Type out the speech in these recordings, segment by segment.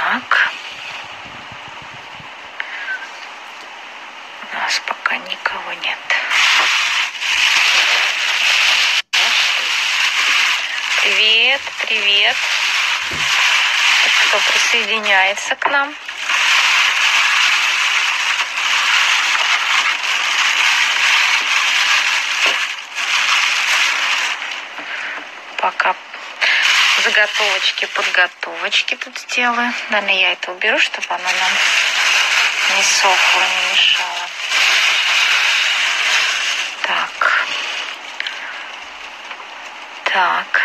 Так. У нас пока никого нет. Привет, привет. Кто присоединяется к нам? Пока подготовочки тут сделаю. Наверное, я это уберу, чтобы оно нам не сохло, не мешало. Так. Так.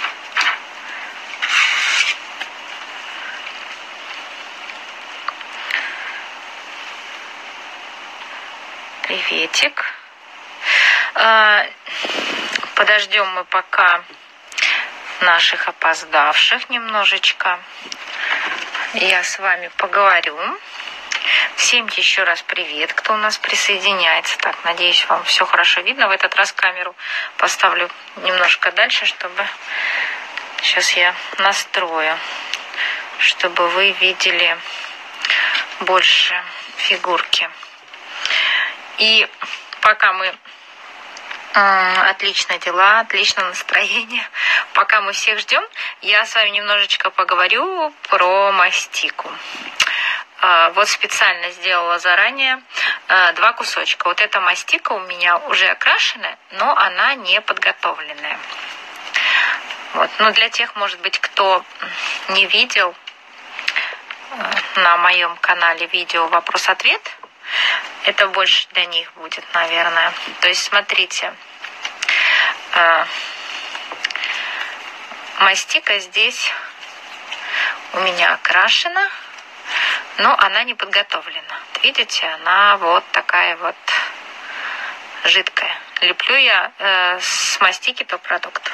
Приветик. Подождем мы пока наших опоздавших немножечко. Я с вами поговорю. Всем еще раз привет, кто у нас присоединяется. Так, надеюсь, вам все хорошо видно. В этот раз камеру поставлю немножко дальше, чтобы... Сейчас я настрою, чтобы вы видели больше фигурки. И пока мы... Отлично дела, отлично настроение. Пока мы всех ждем, я с вами немножечко поговорю про мастику. Вот специально сделала заранее 2 кусочка. Вот эта мастика у меня уже окрашенная, но она не подготовленная. Вот. Но для тех, может быть, кто не видел на моем канале видео «Вопрос-ответ», это больше для них будет, наверное. То есть, смотрите, мастика здесь у меня окрашена, но она не подготовлена. Видите, она вот такая вот жидкая. Леплю я с мастики Топ-продукт.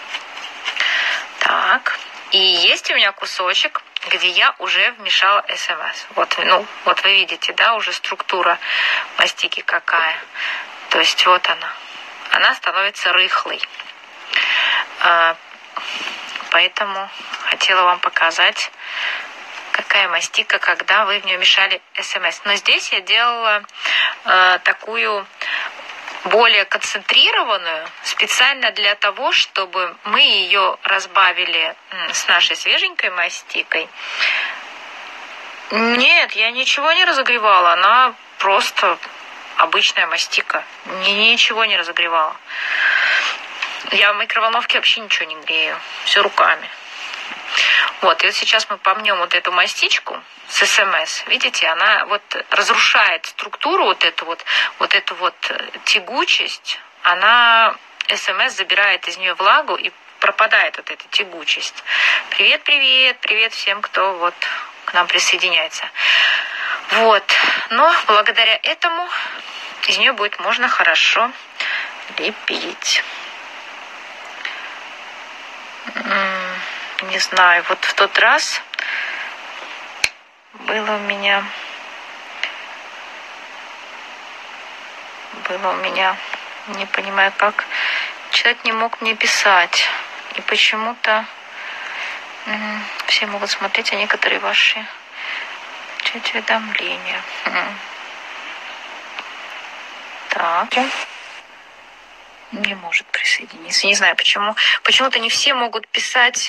Так, и есть у меня кусочек, где я уже вмешала СМС. Вот, вот вы видите, да, уже структура мастики какая. То есть вот она. Она становится рыхлой. Поэтому хотела вам показать, какая мастика, когда вы в нее мешали СМС. Но здесь я делала такую более концентрированную, специально для того, чтобы мы ее разбавили с нашей свеженькой мастикой. Нет, я ничего не разогревала, она просто обычная мастика. Ничего не разогревала. Я в микроволновке вообще ничего не грею, все руками. Вот, и вот сейчас мы помнем вот эту мастичку с СМС. Видите, она вот разрушает структуру, вот эту тягучесть. Она, СМС забирает из нее влагу и пропадает вот эта тягучесть. Привет, привет, привет всем, кто вот к нам присоединяется. Вот, но благодаря этому из нее будет можно хорошо лепить. Не знаю, вот в тот раз было у меня, не понимаю как, человек не мог мне писать. И почему-то все могут смотреть, а некоторые ваши уведомления. Так. Не может присоединиться. Не знаю, почему. Почему-то не все могут писать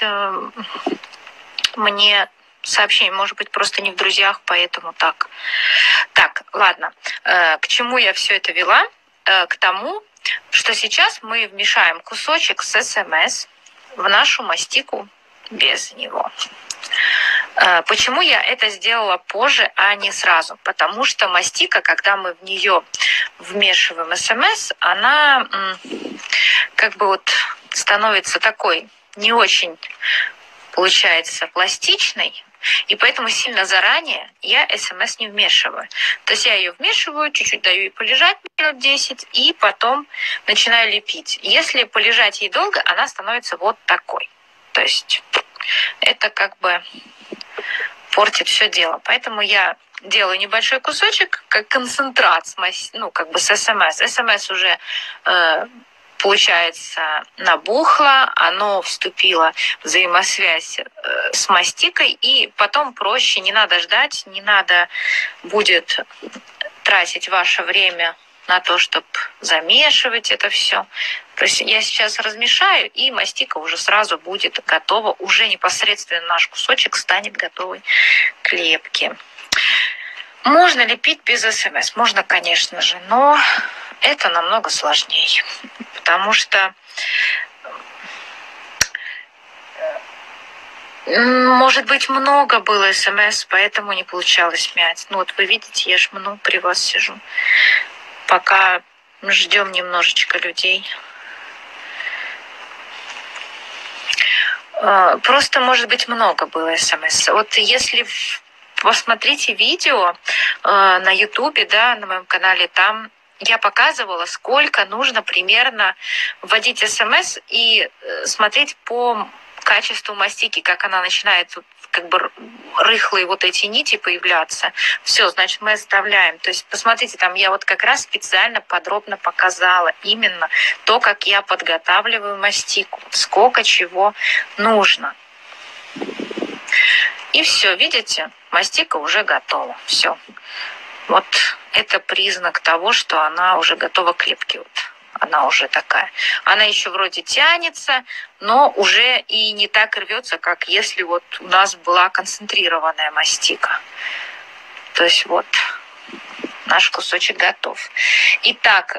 мне сообщения. Может быть, просто не в друзьях, поэтому так. Так, ладно. К чему я все это вела? К тому, что сейчас мы вмешаем кусочек с СМС в нашу мастику без него. Почему я это сделала позже, а не сразу? Потому что мастика, когда мы в нее вмешиваем СМС, она как бы вот становится такой не очень, получается, пластичной, и поэтому сильно заранее я СМС не вмешиваю. То есть я ее вмешиваю, чуть-чуть даю ей полежать минут 10, и потом начинаю лепить. Если полежать ей долго, она становится вот такой. То есть это как бы портит все дело. Поэтому я делаю небольшой кусочек, как концентрат, с СМС. СМС уже получается, набухло, оно вступило в взаимосвязь с мастикой, и потом проще, не надо ждать, не надо будет тратить ваше время на то, чтобы замешивать это все. То есть я сейчас размешаю, и мастика уже сразу будет готова, уже непосредственно наш кусочек станет готовый к лепке. Можно лепить без СМС? Можно, конечно же, но это намного сложнее, потому что может быть, много было СМС, поэтому не получалось мять. Ну вот вы видите, я жму, при вас сижу. Пока ждем немножечко людей. Просто, может быть, много было СМС. Вот если посмотрите видео на Ютубе, да, на моем канале, там я показывала, сколько нужно примерно вводить СМС и смотреть по качеству мастики, как она начинает как бы рыхлые вот эти нити появляться. Все, значит, мы оставляем. То есть, посмотрите, там я вот как раз специально подробно показала именно то, как я подготавливаю мастику, сколько чего нужно. И все, видите, мастика уже готова. Все. Вот это признак того, что она уже готова к лепке. Вот. Она уже такая. Она еще вроде тянется, но уже и не так рвется, как если вот у нас была концентрированная мастика. То есть вот наш кусочек готов. Итак,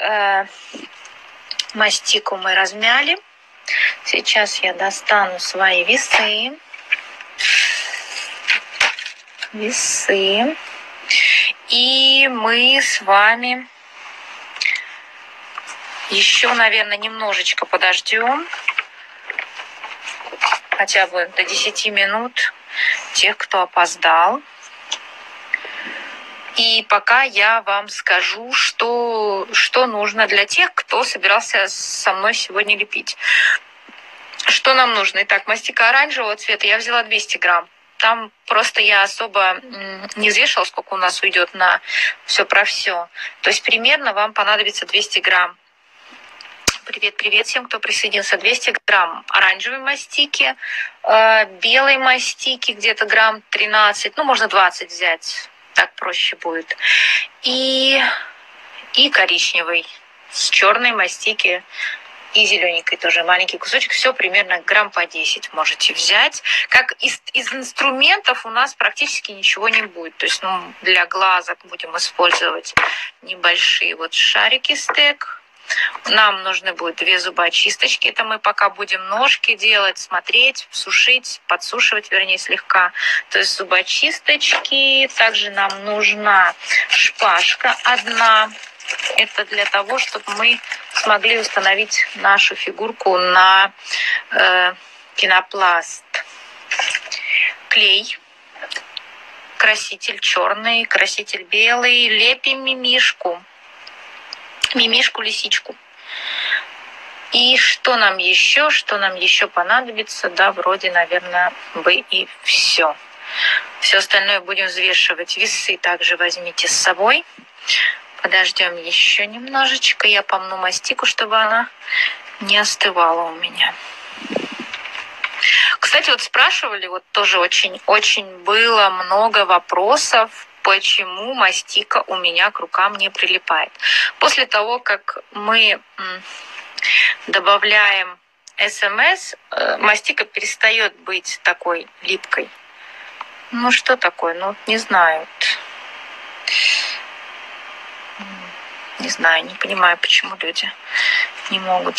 мастику мы размяли. Сейчас я достану свои весы. И мы с вами еще, наверное, немножечко подождем, хотя бы до 10 минут, тех, кто опоздал. И пока я вам скажу, что нужно для тех, кто собирался со мной сегодня лепить. Что нам нужно? Итак, мастика оранжевого цвета я взяла 200 грамм. Там просто я особо не взвешивала, сколько у нас уйдет на все про все. То есть примерно вам понадобится 200 грамм. Привет всем, кто присоединился. 200 грамм оранжевой мастики, белой мастики где-то грамм 13, ну можно 20 взять, так проще будет. И коричневой с черной мастики и зелененькой тоже маленький кусочек. Все примерно грамм по 10 можете взять. Как из инструментов у нас практически ничего не будет. То есть для глазок будем использовать небольшие вот шарики стек. Нам нужны будут 2 зубочисточки. Это мы пока будем ножки делать, смотреть, сушить, подсушивать, вернее, слегка. То есть зубочисточки. Также нам нужна шпажка 1. Это для того, чтобы мы смогли установить нашу фигурку на пенопласт. Клей, краситель черный, краситель белый. Лепим мимишку. Мимишку-лисичку. И что нам еще понадобится? Да, вроде, наверное, бы и все. Все остальное будем взвешивать. Весы также возьмите с собой. Подождем еще немножечко. Я помну мастику, чтобы она не остывала у меня. Кстати, вот спрашивали, вот тоже очень было много вопросов, почему мастика у меня к рукам не прилипает. После того, как мы добавляем СМС, мастика перестает быть такой липкой. Ну что такое? Ну не знаю. Не знаю, не понимаю, почему люди не могут.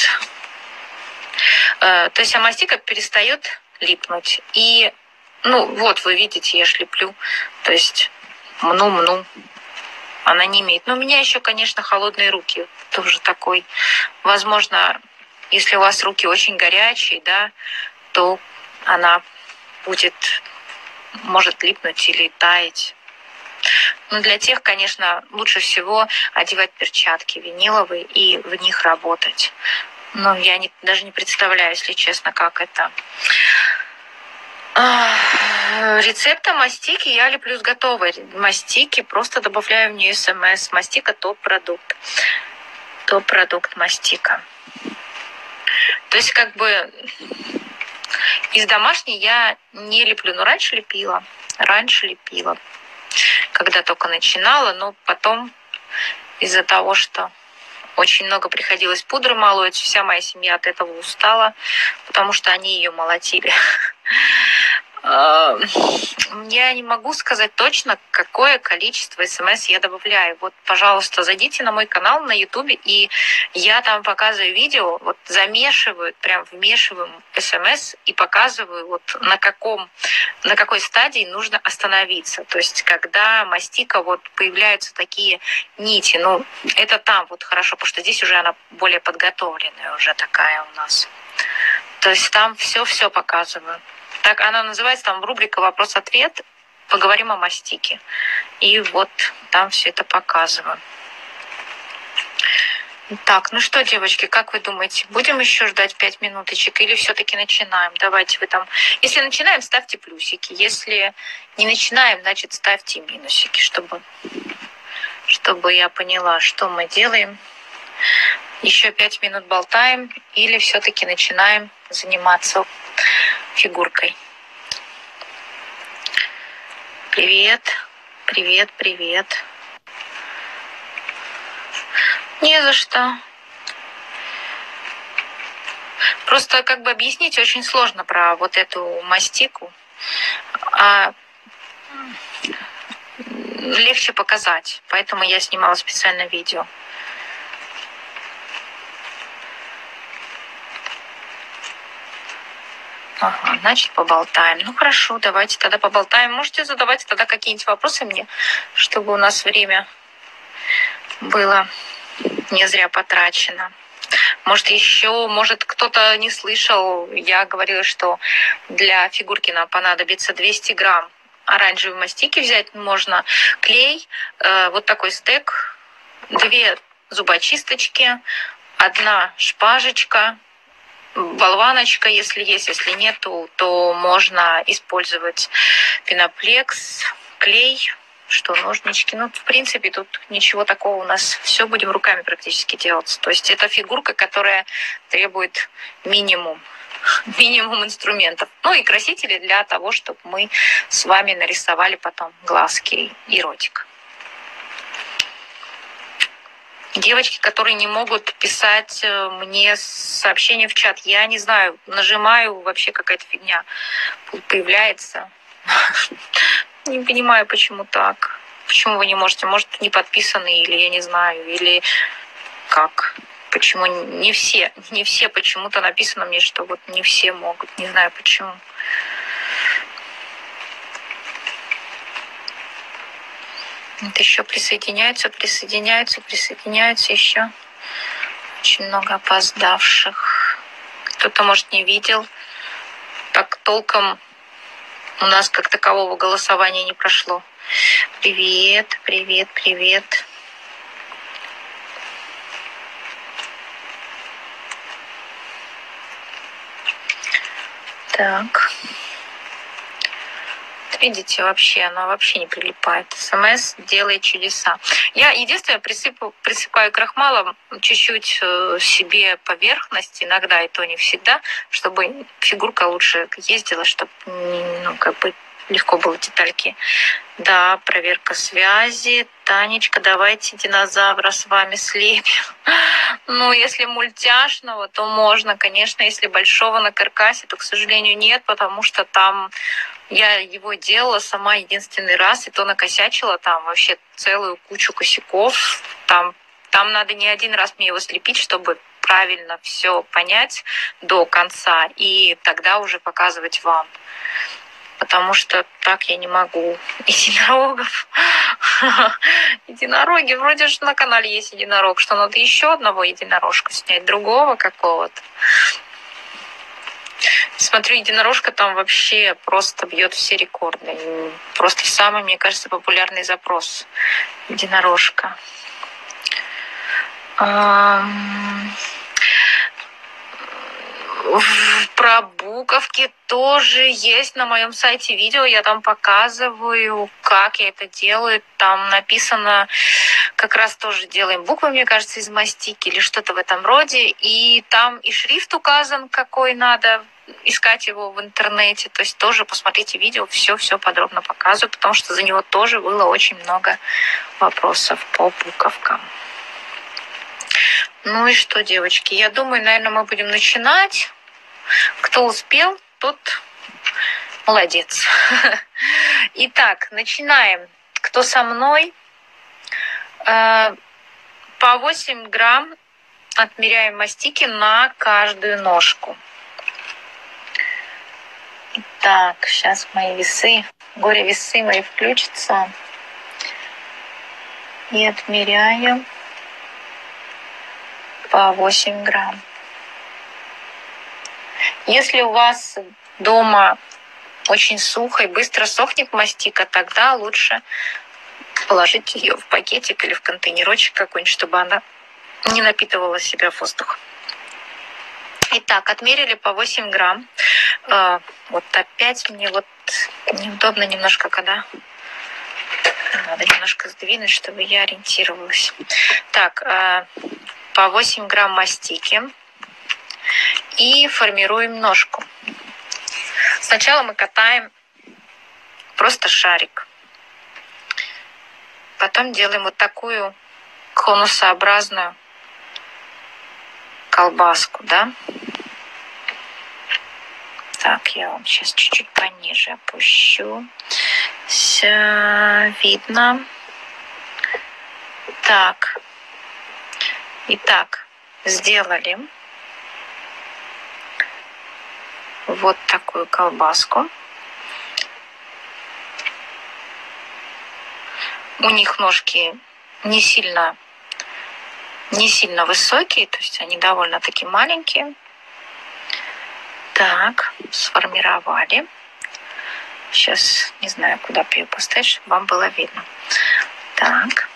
То есть мастика перестает липнуть. И, вот вы видите, я ж леплю. То есть мну. Она не имеет. Но у меня еще, конечно, холодные руки. Тоже такой. Возможно, если у вас руки очень горячие, да, то она может липнуть или таять. Но для тех, конечно, лучше всего одевать перчатки виниловые и в них работать. Но я даже не представляю, если честно, как это. Рецепта мастики я леплю с готовой мастики, просто добавляю в нее СМС. Мастика топ-продукт. Топ-продукт мастика. То есть как бы из домашней я не леплю, но раньше лепила, когда только начинала, но потом из-за того, что очень много приходилось пудры молоть, вся моя семья от этого устала, потому что они ее молотили. Я не могу сказать точно, какое количество смс я добавляю. Вот, пожалуйста, зайдите на мой канал на YouTube, и я там показываю видео, вот замешиваю, прям вмешиваю смс и показываю, вот на какой стадии нужно остановиться. То есть, когда мастика, вот появляются такие нити, ну, это там вот хорошо, потому что здесь уже она более подготовленная уже такая у нас. То есть там все показываю. Так она называется, там рубрика «Вопрос-ответ». Поговорим о мастике. И вот там все это показываю. Так, ну что, девочки, как вы думаете, будем еще ждать 5 минуточек или все-таки начинаем? Давайте вы там... Если начинаем, ставьте плюсики. Если не начинаем, значит, ставьте минусики, чтобы я поняла, что мы делаем. Еще 5 минут болтаем или все-таки начинаем заниматься фигуркой. Привет, привет, привет. Не за что. Просто как бы объяснить очень сложно про вот эту мастику, а легче показать. Поэтому я снимала специально видео. Ага, значит, поболтаем. Ну хорошо, давайте тогда поболтаем. Можете задавать тогда какие-нибудь вопросы мне, чтобы у нас время было не зря потрачено. Может, кто-то не слышал, я говорила, что для фигурки нам понадобится 200 грамм оранжевой мастики взять можно, клей, вот такой стек, 2 зубочисточки, 1 шпажечка, болваночка, если есть, если нет, то можно использовать пеноплекс, клей, ножнички. Ну, в принципе, тут ничего такого у нас. Все будем руками практически делать. То есть это фигурка, которая требует минимум инструментов. Ну и красители для того, чтобы мы с вами нарисовали потом глазки и ротик. Девочки, которые не могут писать мне сообщения в чат, я не знаю, нажимаю, вообще какая-то фигня появляется. Не понимаю, почему так. Почему вы не можете? Может, не подписаны, или я не знаю, или как? Почему не все почему-то написано мне, что вот не все могут. Не знаю почему. Вот еще присоединяются еще. Очень много опоздавших. Кто-то, может, не видел. Так толком у нас как такового голосования не прошло. Привет, привет, привет. Так. Видите, она вообще не прилипает. СМС делает чудеса. Я единственное присыпаю крахмалом чуть-чуть себе поверхность, иногда и то не всегда, чтобы фигурка лучше ездила, чтобы легко было детальки. Да, проверка связи. Танечка, давайте динозавра с вами слепим. Ну, если мультяшного, то можно, конечно. Если большого на каркасе, то, к сожалению, нет, потому что там я его делала сама единственный раз, и то накосячила там вообще целую кучу косяков. Там надо не один раз мне его слепить, чтобы правильно все понять до конца, и тогда уже показывать вам. Потому что так я не могу. Единорогов. Единороги. Вроде же на канале есть единорог, что надо еще одного единорожка снять, другого какого-то. Смотрю, единорожка там вообще просто бьет все рекорды. Просто самый, мне кажется, популярный запрос. Единорожка. Про буковки тоже есть на моем сайте видео. Я там показываю, как я это делаю. Там написано, как раз тоже делаем буквы, мне кажется, из мастики или что-то в этом роде. И там и шрифт указан, какой надо искать его в интернете. То есть тоже посмотрите видео, все подробно показываю, потому что за него тоже было очень много вопросов по буковкам. Ну и что, девочки, я думаю, наверное, мы будем начинать. Кто успел, тот молодец. Итак, начинаем. Кто со мной? По 8 грамм отмеряем мастики на каждую ножку. Так, сейчас мои весы, горе-весы мои включатся. И отмеряю по 8 грамм. Если у вас дома очень сухо и быстро сохнет мастика, тогда лучше положить ее в пакетик или в контейнерочек какой-нибудь, чтобы она не напитывала себя воздухом. Итак, отмерили по 8 грамм. Вот опять мне вот неудобно немножко, когда надо немножко сдвинуть, чтобы я ориентировалась. Так, по 8 грамм мастики. И формируем ножку. Сначала мы катаем просто шарик. Потом делаем вот такую конусообразную колбаску, да? Так, я вам сейчас чуть-чуть пониже опущу. Видно. Так. Итак, сделали вот такую колбаску. У них ножки не сильно высокие, то есть они довольно-таки маленькие. Так, сформировали. Сейчас не знаю, куда бы ее поставить, чтобы вам было видно. Так.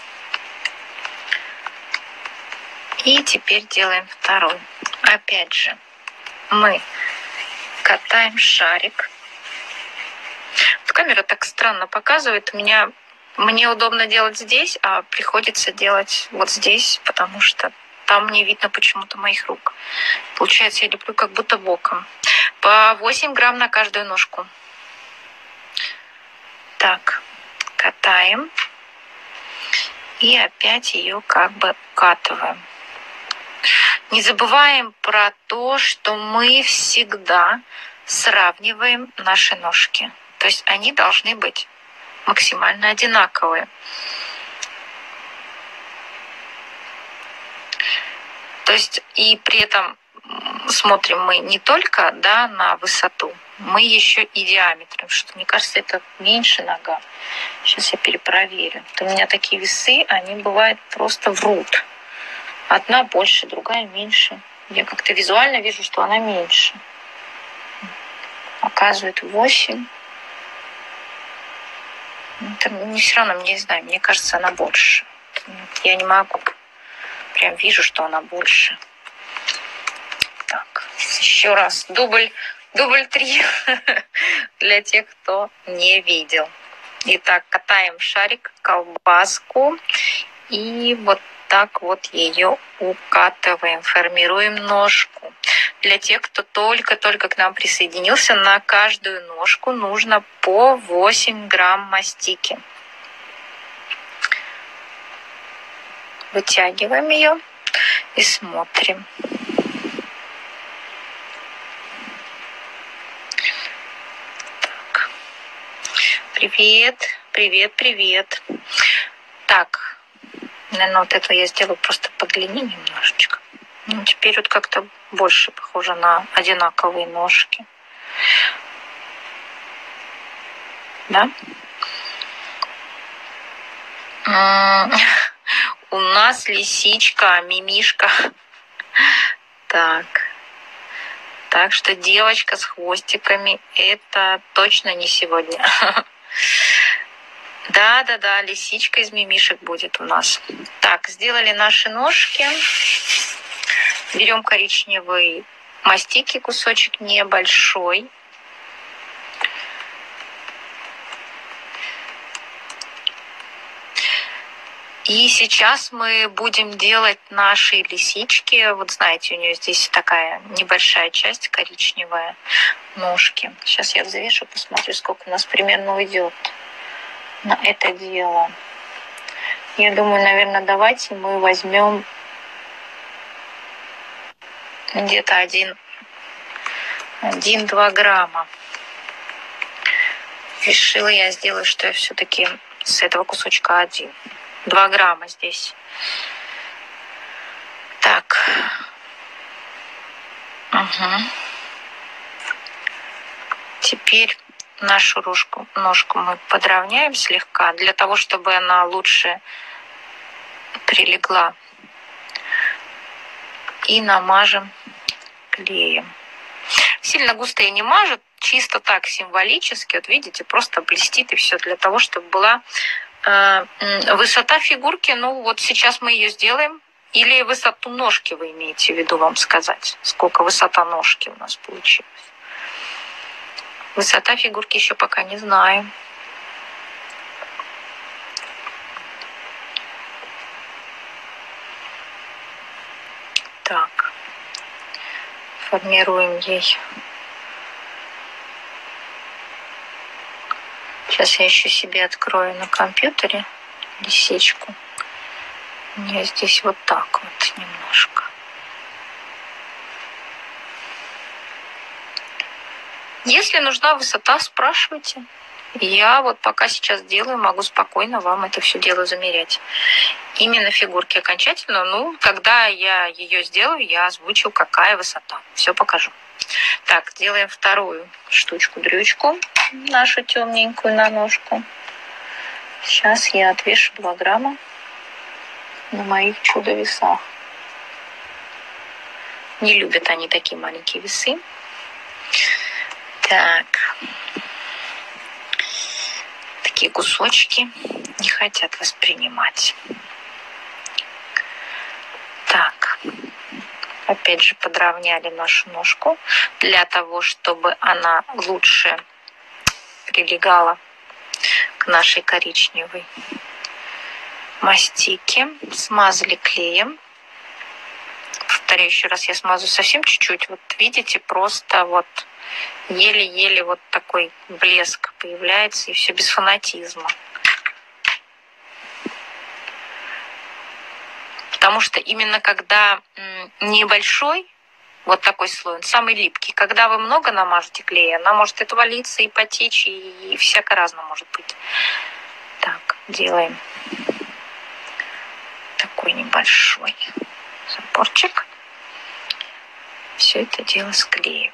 И теперь делаем второй. Опять же, мы катаем шарик. Камера так странно показывает. Мне удобно делать здесь, а приходится делать вот здесь, потому что там не видно почему-то моих рук. Получается, я леплю как будто боком. По 8 грамм на каждую ножку. Так, катаем. И опять ее как бы укатываем. Не забываем про то, что мы всегда сравниваем наши ножки. То есть они должны быть максимально одинаковые. То есть и при этом смотрим мы не только, да, на высоту, мы еще и диаметром, что мне кажется, это меньше нога. Сейчас я перепроверю. Вот у меня такие весы, они бывают просто врут. Одна больше, другая меньше. Я как-то визуально вижу, что она меньше. Показывает 8. Это не все равно, не знаю, мне кажется, она больше. Я не могу. Прям вижу, что она больше. Так, еще раз. Дубль 3 для тех, кто не видел. Итак, катаем шарик, колбаску и вот так вот ее укатываем, формируем ножку. Для тех, кто только-только к нам присоединился, на каждую ножку нужно по 8 грамм мастики. Вытягиваем ее и смотрим. Так. Привет. Так. Наверное, вот это я сделаю просто по длине немножечко. Ну, теперь вот как-то больше похоже на одинаковые ножки. Да? У нас лисичка, мимишка. Так что девочка с хвостиками — это точно не сегодня. Да, лисичка из мимишек будет у нас. Так, сделали наши ножки. Берем коричневый Мастики кусочек небольшой. И сейчас мы будем делать наши лисички. Вот знаете, у нее здесь такая небольшая часть коричневая, ножки. Сейчас я взвешу, посмотрю, сколько у нас примерно уйдет на это дело. Я думаю, наверное, давайте мы возьмем где-то 1-2 грамма. Решила я сделать, что я все-таки с этого кусочка 2 грамма здесь. Так. Угу. Теперь нашу ножку мы подровняем слегка, для того, чтобы она лучше прилегла. И намажем клеем. Сильно густо я не мажу, чисто так символически. Вот видите, просто блестит и все, для того, чтобы была высота фигурки. Ну вот сейчас мы ее сделаем. Или высоту ножки вы имеете в виду, вам сказать, сколько высота ножки у нас получилась. Высота фигурки еще пока не знаю. Так. Формируем ей. Сейчас я еще себе открою на компьютере лисичку. У нее здесь вот так вот немножко. Если нужна высота, спрашивайте. Я вот пока сейчас делаю, могу спокойно вам это все дело замерять. Именно фигурки окончательно. Ну, когда я ее сделаю, я озвучу, какая высота. Все покажу. Так, делаем вторую штучку-дрючку, нашу темненькую на ножку. Сейчас я отвешу 2 грамма на моих чудо-весах. Не любят они такие маленькие весы. Так. Такие кусочки не хотят воспринимать. Так. Опять же подровняли нашу ножку для того, чтобы она лучше прилегала к нашей коричневой мастике. Смазали клеем. Повторяю еще раз, я смазу совсем чуть-чуть. Вот видите, просто вот еле-еле вот такой блеск появляется, и все без фанатизма. Потому что именно когда небольшой, вот такой слой, он самый липкий. Когда вы много намажете клея, она может отвалиться и потечь, и всяко разно может быть. Так, делаем такой небольшой заборчик. Все это дело склеиваем.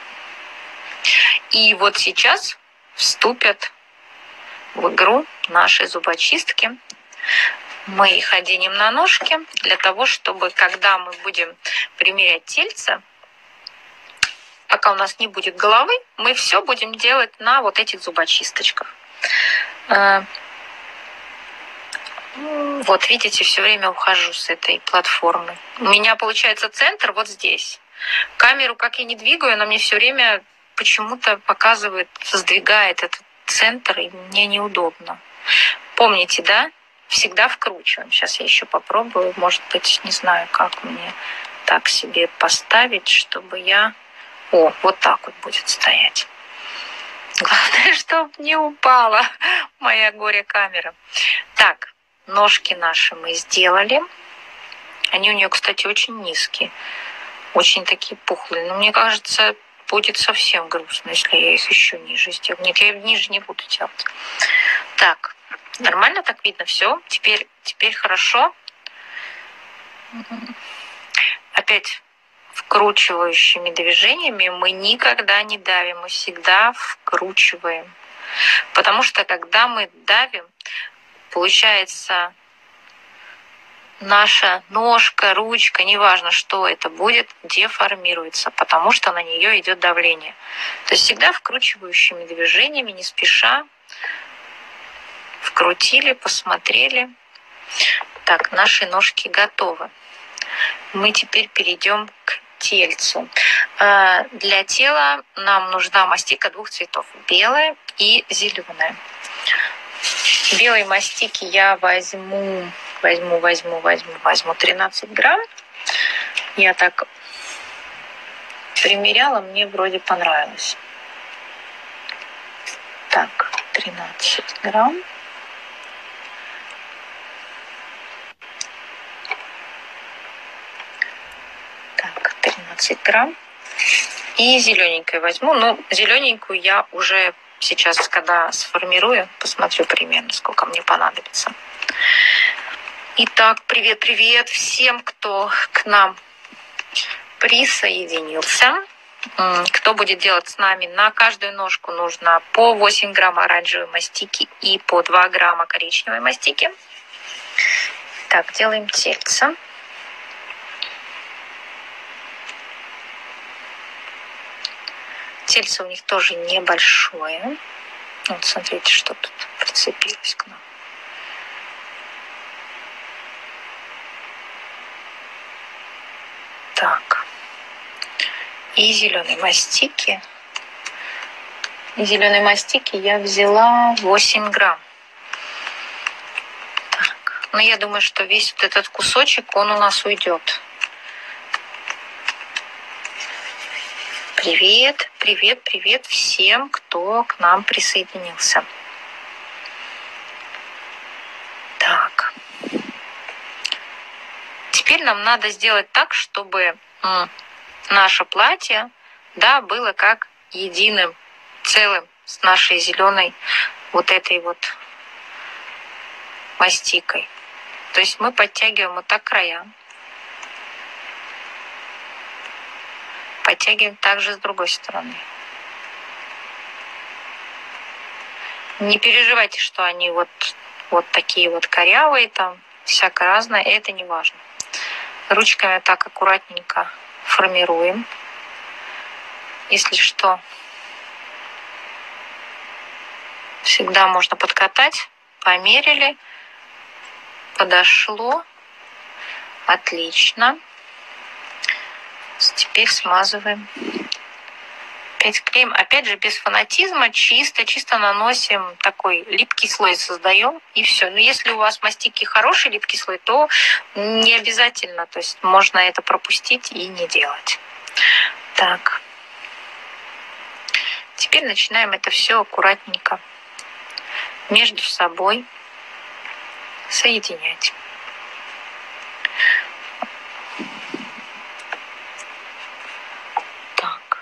И вот сейчас вступят в игру наши зубочистки. Мы их оденем на ножки для того, чтобы, когда мы будем примерять тельце, пока у нас не будет головы, мы все будем делать на вот этих зубочисточках. Вот, видите, все время ухожу с этой платформы. У меня получается центр вот здесь. Камеру, как я не двигаю, она мне все время почему-то показывает, сдвигает этот центр, и мне неудобно. Помните, да? Всегда вкручиваем. Сейчас я еще попробую. Может быть, не знаю, как мне так себе поставить, чтобы я... О, вот так вот будет стоять. Главное, чтобы не упала моя горе-камера. Так, ножки наши мы сделали. Они у нее, кстати, очень низкие. Очень такие пухлые. Но мне кажется, будет совсем грустно, если я их еще ниже сделаю. Нет, я ниже не буду делать. Так, нормально так видно? Все. Теперь хорошо. Опять вкручивающими движениями мы никогда не давим. Мы всегда вкручиваем. Потому что когда мы давим, получается... наша ножка, ручка, неважно, что это будет, деформируется, потому что на нее идет давление. То есть всегда вкручивающими движениями, не спеша, вкрутили, посмотрели. Так, наши ножки готовы. Мы теперь перейдем к тельцу. Для тела нам нужна мастика двух цветов. Белая и зеленая. Белой мастики я возьму 13 грамм. Я так примеряла, мне вроде понравилось. Так, 13 грамм. Так, 13 грамм. И зелененькую возьму. Ну, зелененькую я уже сейчас, когда сформирую, посмотрю примерно, сколько мне понадобится. Итак, привет-привет всем, кто к нам присоединился. Кто будет делать с нами? На каждую ножку нужно по 8 грамм оранжевой мастики и по 2 грамма коричневой мастики. Так, делаем тельце. Тельце у них тоже небольшое. Вот смотрите, что тут прицепилось к нам. Так. И зеленой мастики. Зеленой мастики я взяла 8 грамм. Так. Но я думаю, что весь вот этот кусочек, он у нас уйдет. Привет, привет, привет всем, кто к нам присоединился. Так. Теперь нам надо сделать так, чтобы наше платье, да, было как единым целым с нашей зеленой вот этой вот мастикой. То есть мы подтягиваем вот так края. Подтягиваем также с другой стороны. Не переживайте, что они вот такие вот корявые, там всякое разное, это не важно. Ручками так аккуратненько формируем. Если что, всегда можно подкатать. Померили. Подошло. Отлично. Теперь смазываем. Опять клеим. Опять же, без фанатизма. Чисто наносим такой липкий слой, создаем. И все. Но если у вас мастики хороший липкий слой, то не обязательно. То есть можно это пропустить и не делать. Так. Теперь начинаем это все аккуратненько между собой соединять. Так.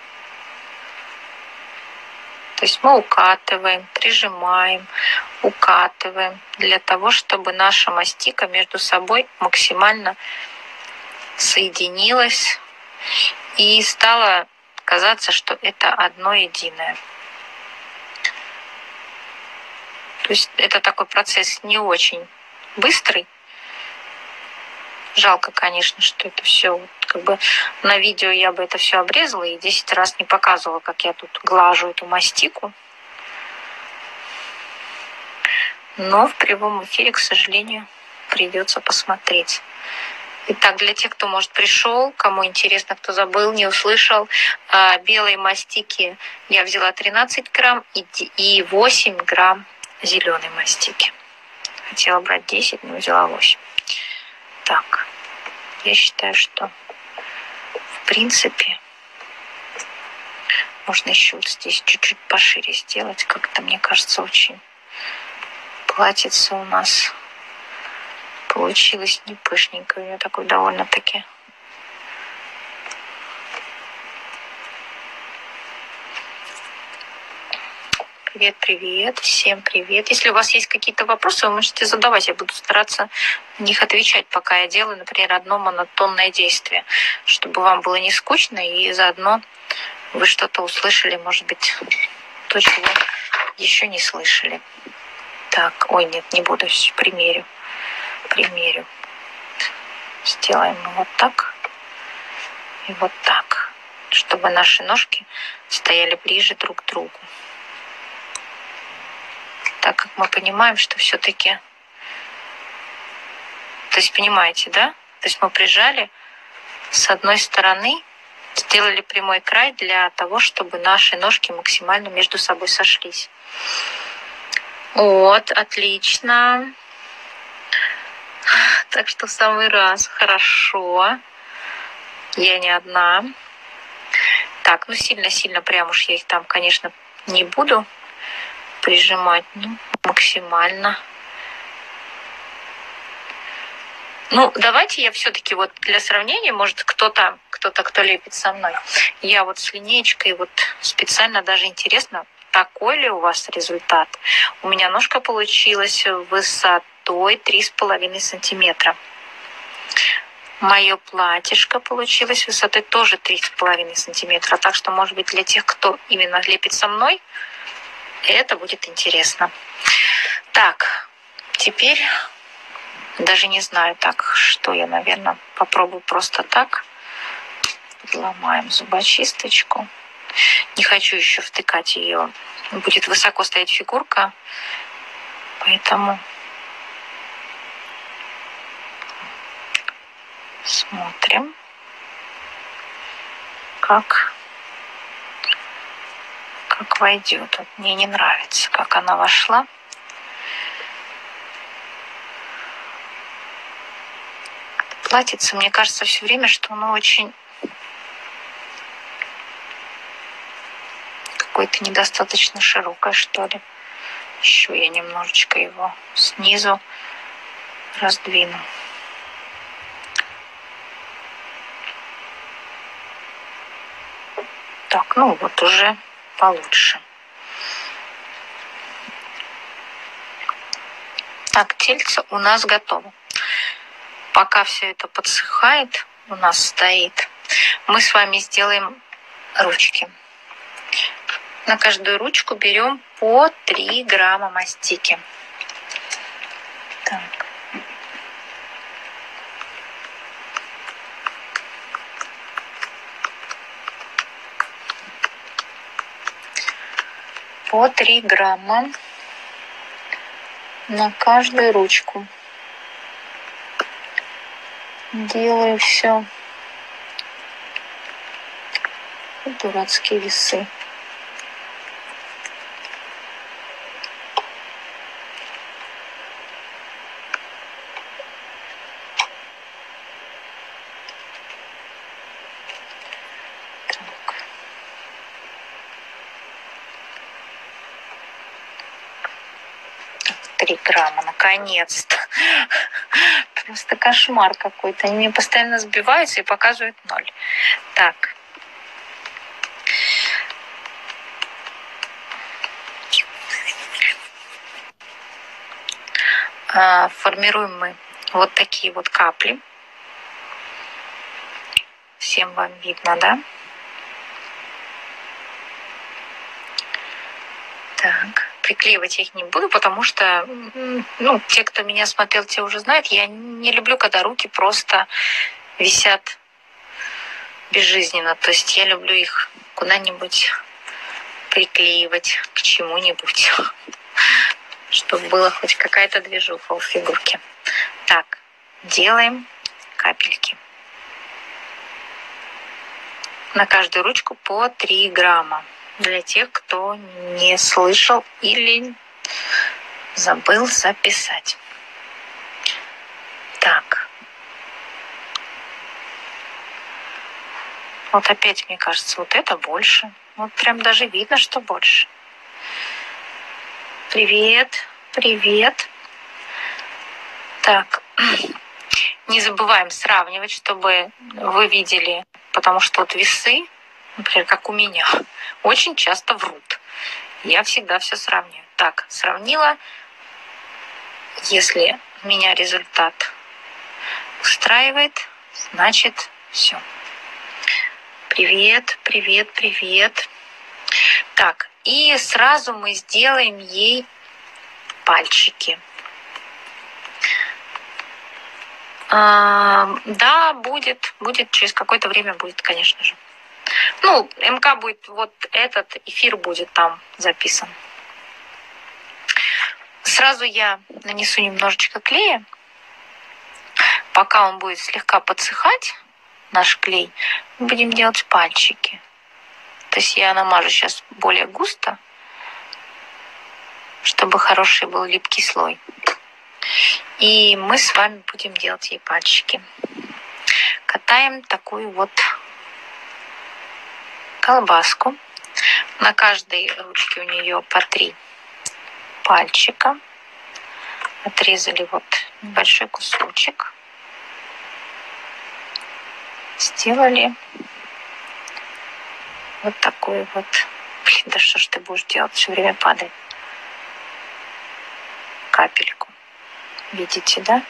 То есть мы укатываем, прижимаем, укатываем для того, чтобы наша мастика между собой максимально соединилась и стало казаться, что это одно единое. То есть это такой процесс не очень быстрый. Жалко, конечно, что это все как бы на видео я бы это все обрезала и 10 раз не показывала, как я тут глажу эту мастику. Но в прямом эфире, к сожалению, придется посмотреть. Итак, для тех, кто, может, пришел, кому интересно, кто забыл, не услышал, белой мастики я взяла 13 грамм и 8 грамм зеленой мастики. Хотела брать 10, но взяла 8. Так, я считаю, что в принципе можно еще вот здесь чуть-чуть пошире сделать. Как-то, мне кажется, очень платьице у нас получилось не пышненько. У нее такой довольно-таки привет, всем привет. Если у вас есть какие-то вопросы, вы можете задавать. Я буду стараться на них отвечать, пока я делаю, например, одно монотонное действие, чтобы вам было не скучно и заодно вы что-то услышали, может быть, то, чего еще не слышали. Так, ой, нет, не буду, примерю. Сделаем вот так и вот так, чтобы наши ножки стояли ближе друг к другу. Так как мы понимаем, что все-таки... То есть, понимаете, да? То есть мы прижали с одной стороны сделали прямой край для того, чтобы наши ножки максимально между собой сошлись. Вот, отлично. Так что в самый раз. Хорошо. Я не одна. Так, ну сильно-сильно прям уж я их там, конечно, не буду прижимать. Ну, максимально. Ну, давайте я все-таки вот для сравнения, может, кто-то, кто лепит со мной. Я вот с линеечкой вот специально даже интересно, такой ли у вас результат. У меня ножка получилась высотой 3,5 сантиметра. Мое платьишко получилось высотой тоже 3,5 сантиметра. Так что, может быть, для тех, кто именно лепит со мной, это будет интересно. Так, теперь даже не знаю так, что я, наверное, попробую просто так. Ломаем зубочисточку. Не хочу еще втыкать ее. Будет высоко стоять фигурка, поэтому смотрим, как войдет. Вот мне не нравится, как она вошла. Платьице, мне кажется, все время, что оно очень какое-то недостаточно широкое, что ли. Еще я немножечко его снизу раздвину. Так, ну вот уже получше. Так, тельце у нас готово. Пока все это подсыхает, у нас стоит, мы с вами сделаем ручки. На каждую ручку берем по 3 грамма мастики. Так. По 3 грамма на каждую ручку. Делаю все. Дурацкие весы. Так. 3 грамма, наконец-то. Просто кошмар какой-то. Они мне постоянно сбиваются и показывают 0. Так. Формируем мы вот такие вот капли. Всем вам видно, да? Так. Приклеивать я их не буду, потому что, ну, те, кто меня смотрел, те уже знают, я не люблю, когда руки просто висят безжизненно. То есть я люблю их куда-нибудь приклеивать к чему-нибудь, чтобы была хоть какая-то движуха у фигурки. Так, делаем капельки. На каждую ручку по 3 грамма. Для тех, кто не слышал или забыл записать. Так. Вот опять, мне кажется, вот это больше. Вот прям даже видно, что больше. Привет, привет. Так. Не забываем сравнивать, чтобы вы видели, потому что вот весы, например, как у меня, очень часто врут. Я всегда все сравниваю. Так, сравнила. Если меня результат устраивает, значит все. Привет, привет, привет. Так, и сразу мы сделаем ей пальчики. Да, будет через какое-то время будет, конечно же. Ну, МК будет, вот этот эфир будет там записан. Сразу я нанесу немножечко клея. Пока он будет слегка подсыхать, наш клей, мы будем делать пальчики. То есть я намажу сейчас более густо, чтобы хороший был липкий слой. И мы с вами будем делать ей пальчики. Катаем такую вот колбаску. На каждой ручке у нее по 3 пальчика. Отрезали вот небольшой кусочек. Сделали вот такой вот. Блин, да что ж ты будешь делать? Все время падает. Капельку. Видите, да?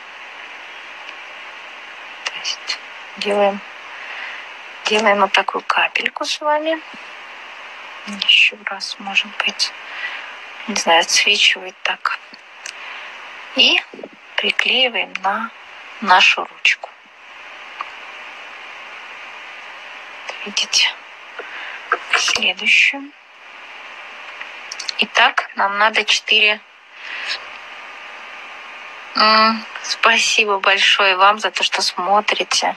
То есть делаем вот такую капельку с вами. Еще раз, может быть, не знаю, отсвечивает так. И приклеиваем на нашу ручку. Видите? Следующую. Итак, нам надо 4. Спасибо большое вам за то, что смотрите.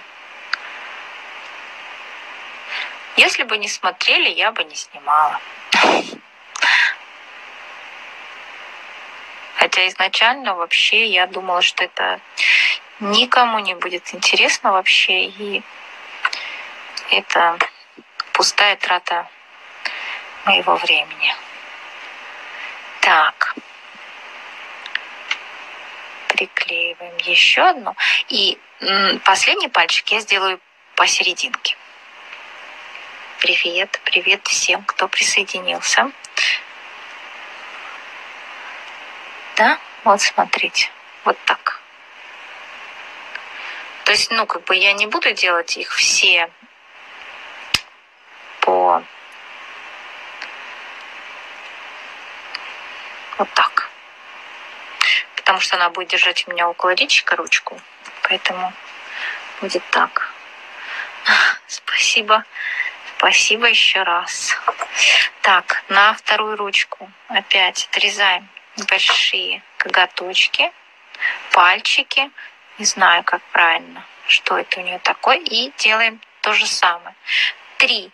Если бы не смотрели, я бы не снимала. Хотя изначально вообще я думала, что это никому не будет интересно вообще. И это пустая трата моего времени. Так. Приклеиваем еще одну. И последний пальчик я сделаю посерединке. Привет, привет всем, кто присоединился. Да, вот смотрите, вот так. То есть, как бы я не буду делать их все по вот так. Потому что она будет держать у меня около личика ручку. Поэтому будет так. Спасибо. Спасибо еще раз. Так, на вторую ручку опять отрезаем небольшие коготочки, пальчики. Не знаю, как правильно, что это у нее такое. И делаем то же самое. 3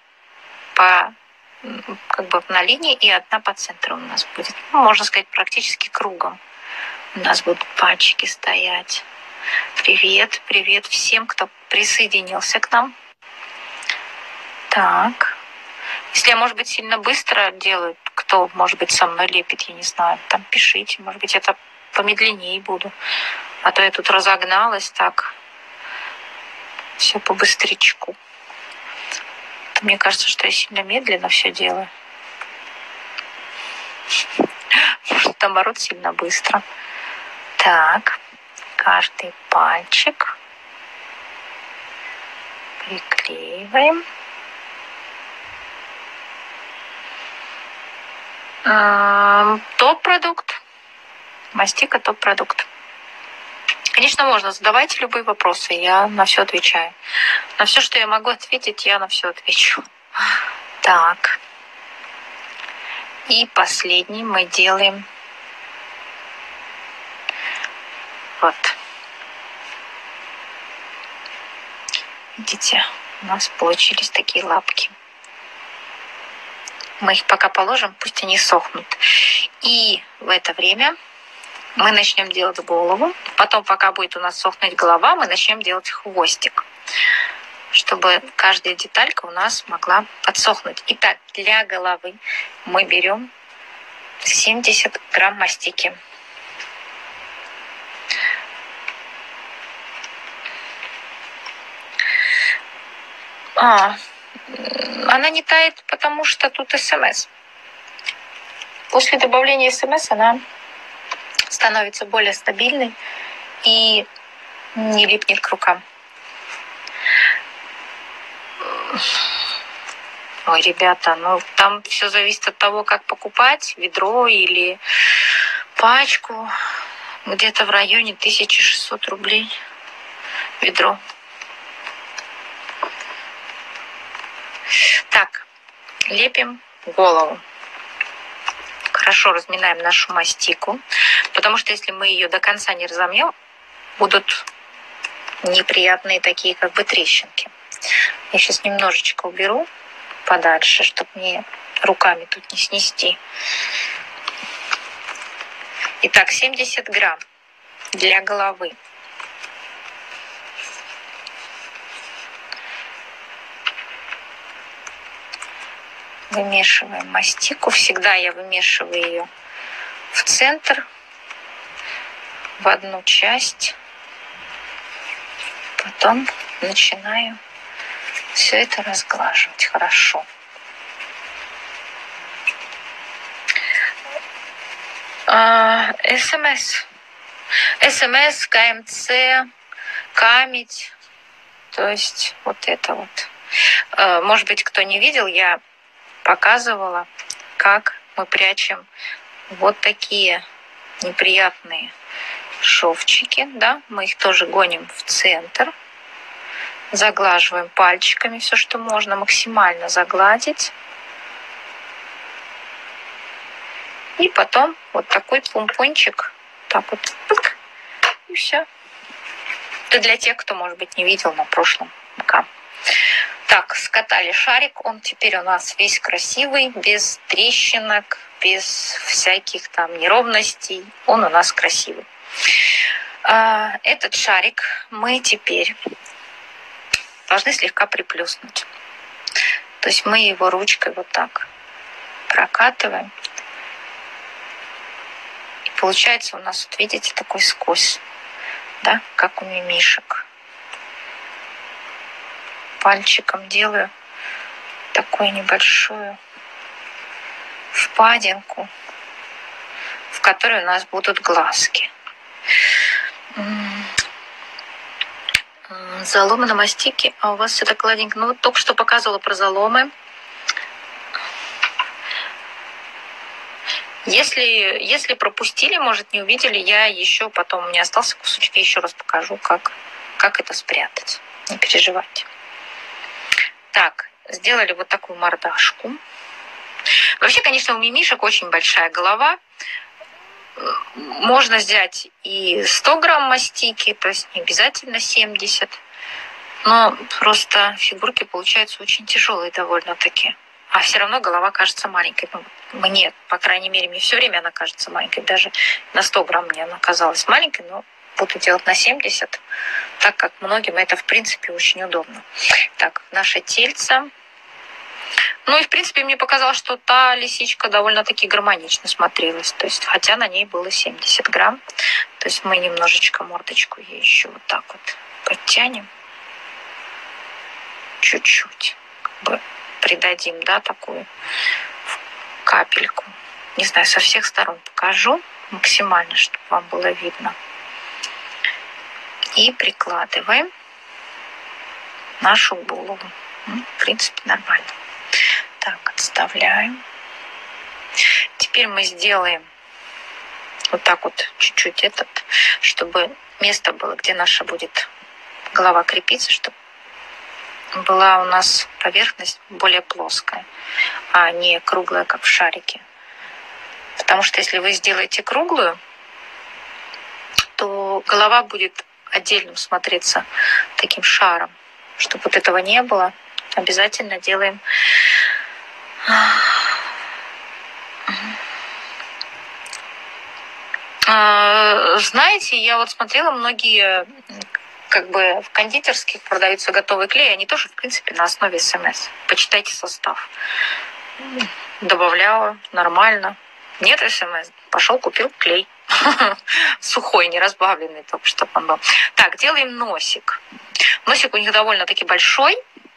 на линии и 1 по центру у нас будет. Можно сказать, практически кругом. У нас будут пальчики стоять. Привет, привет всем, кто присоединился к нам. Так. Если я, может быть, сильно быстро делаю, кто, может быть, со мной лепит, я не знаю, там пишите. Может быть, это помедленнее буду. А то я тут разогналась так. Все по быстрячку. Мне кажется, что я сильно медленно все делаю. Может, наоборот, сильно быстро. Так. Каждый пальчик приклеиваем. Топ-продукт. Мастика топ-продукт. Конечно, можно. Задавайте любые вопросы. Я на все отвечаю. На все, что я могу ответить, я на все отвечу. Так. И последний мы делаем вот. Видите, у нас получились такие лапки. Мы их пока положим, пусть они сохнут. И в это время мы начнем делать голову. Потом, пока будет у нас сохнуть голова, мы начнем делать хвостик, чтобы каждая деталька у нас могла подсохнуть. Итак, для головы мы берем 70 грамм мастики. Она не тает, потому что тут СМС. После добавления СМС она становится более стабильной и не липнет к рукам. Ой, ребята, там все зависит от того, как покупать ведро или пачку. Где-то в районе 1600 рублей ведро. Так, лепим голову. Хорошо разминаем нашу мастику, потому что если мы ее до конца не разомнем, будут неприятные такие как бы трещинки. Я сейчас немножечко уберу подальше, чтобы мне руками тут не снести. Итак, 70 грамм для головы. Вымешиваем мастику. Всегда я вымешиваю ее в центр, в одну часть. Потом начинаю все это разглаживать хорошо. СМС, КМЦ, камедь, то есть вот это вот. Может быть, кто не видел, я показывала, как мы прячем вот такие неприятные шовчики, да, мы их тоже гоним в центр, заглаживаем пальчиками все, что можно, максимально загладить. И потом вот такой помпончик, так вот, и все. Это для тех, кто, может быть, не видел на прошлом МК. Так, скатали шарик, он теперь у нас весь красивый, без трещинок, без всяких там неровностей, он у нас красивый. Этот шарик мы теперь должны слегка приплюснуть. То есть мы его ручкой вот так прокатываем. И получается у нас, вот видите, такой скос, да, как у мимишек. Пальчиком делаю такую небольшую впадинку, в которой у нас будут глазки. Заломы на мастике, а у вас все так гладенько. Ну вот только что показывала про заломы. Если пропустили, может, не увидели, я еще потом, у меня остался кусочек, я еще раз покажу, как это спрятать. Не переживайте. Так, сделали вот такую мордашку. Вообще, конечно, у мимишек очень большая голова. Можно взять и 100 грамм мастики, то есть не обязательно 70. Но просто фигурки получаются очень тяжелые довольно-таки. А все равно голова кажется маленькой. Ну, мне, по крайней мере, мне все время она кажется маленькой. Даже на 100 грамм мне она казалась маленькой, но буду делать на 70, так как многим это, в принципе, очень удобно. Так, наше тельце. Ну и, в принципе, мне показалось, что та лисичка довольно-таки гармонично смотрелась. То есть, хотя на ней было 70 грамм. То есть мы немножечко мордочку ей еще вот так вот подтянем. Чуть-чуть. Как бы придадим, да, такую капельку. Не знаю, со всех сторон покажу максимально, чтобы вам было видно. И прикладываем нашу голову. В принципе, нормально. Так, отставляем. Теперь мы сделаем вот так вот чуть-чуть чтобы место было, где наша будет голова крепиться, чтобы была у нас поверхность более плоская, а не круглая, как в шарике. Потому что если вы сделаете круглую, то голова будет отдельно смотреться таким шаром. Чтобы вот этого не было, обязательно делаем знаете, я вот смотрела, многие как бы в кондитерских продаются готовый клей, они тоже, в принципе, на основе СМС. Почитайте состав. Добавляла, нормально. Нет СМС, пошел купил клей. Сухой, не разбавленный, только чтобы он был. Так, делаем носик. Носик у них довольно-таки большой.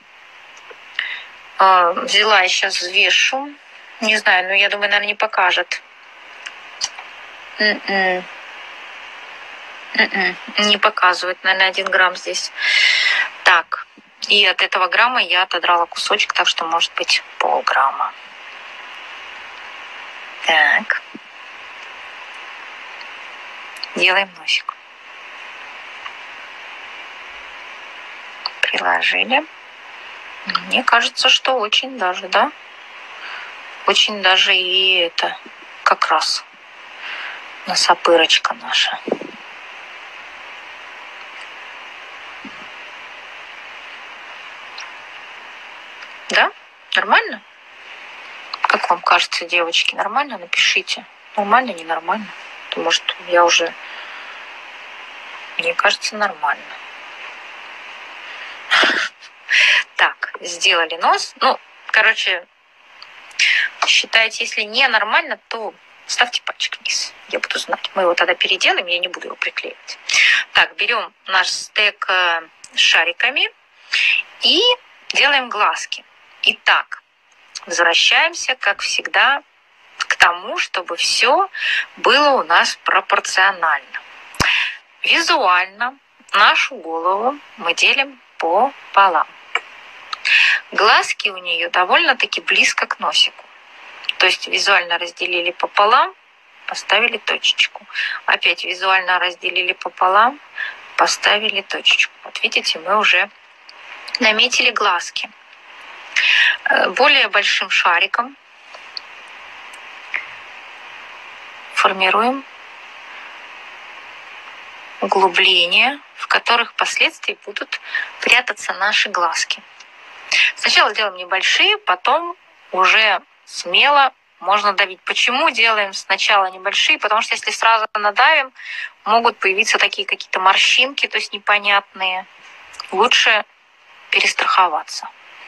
Взяла я сейчас, взвешу. Не знаю, но я думаю, наверное, не покажет. Не показывает, наверное, 1 грамм здесь. Так, и от этого грамма я отодрала кусочек, так что может быть полграмма. Так. Делаем носик. Приложили. Мне кажется, что очень даже, да? Очень даже и это как раз носопырочка наша. Нормально? Как вам кажется, девочки, нормально? Напишите. Нормально, ненормально? Может, я уже... Мне кажется, нормально. Так, сделали нос. Ну, короче, считайте, если не нормально, то ставьте пальчик вниз. Я буду знать. Мы его тогда переделаем, я не буду его приклеивать. Так, берем наш стек с шариками и делаем глазки. Итак, возвращаемся, как всегда, к тому, чтобы все было у нас пропорционально. Визуально нашу голову мы делим пополам. Глазки у нее довольно-таки близко к носику. То есть визуально разделили пополам, поставили точечку. Опять визуально разделили пополам, поставили точечку. Вот видите, мы уже наметили глазки. Более большим шариком формируем углубления, в которых впоследствии будут прятаться наши глазки. Сначала делаем небольшие, потом уже смело можно давить. Почему делаем сначала небольшие? Потому что если сразу надавим, могут появиться такие какие-то морщинки, то есть непонятные. Лучше перестраховаться.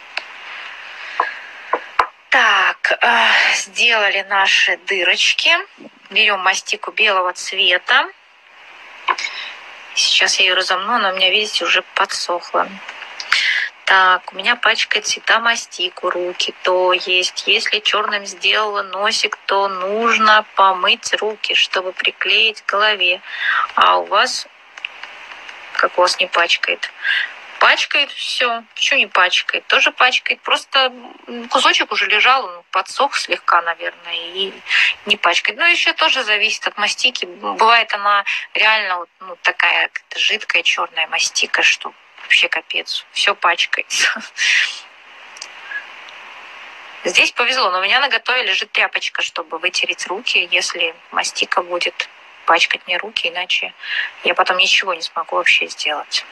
Так, сделали наши дырочки. Берем мастику белого цвета. Сейчас я ее разомну, она у меня, видите, уже подсохла. Так, у меня пачкает всегда мастику руки. То есть, если черным сделала носик, то нужно помыть руки, чтобы приклеить к голове. А у вас, как у вас не пачкает? Пачкает все. Почему не пачкает? Тоже пачкает. Просто кусочек уже лежал, он подсох слегка, наверное, и не пачкает. Но еще тоже зависит от мастики. Бывает она реально такая жидкая черная мастика, что вообще капец. Все пачкается. Здесь повезло, но у меня наготове лежит тряпочка, чтобы вытереть руки, если мастика будет пачкать мне руки, иначе я потом ничего не смогу вообще сделать.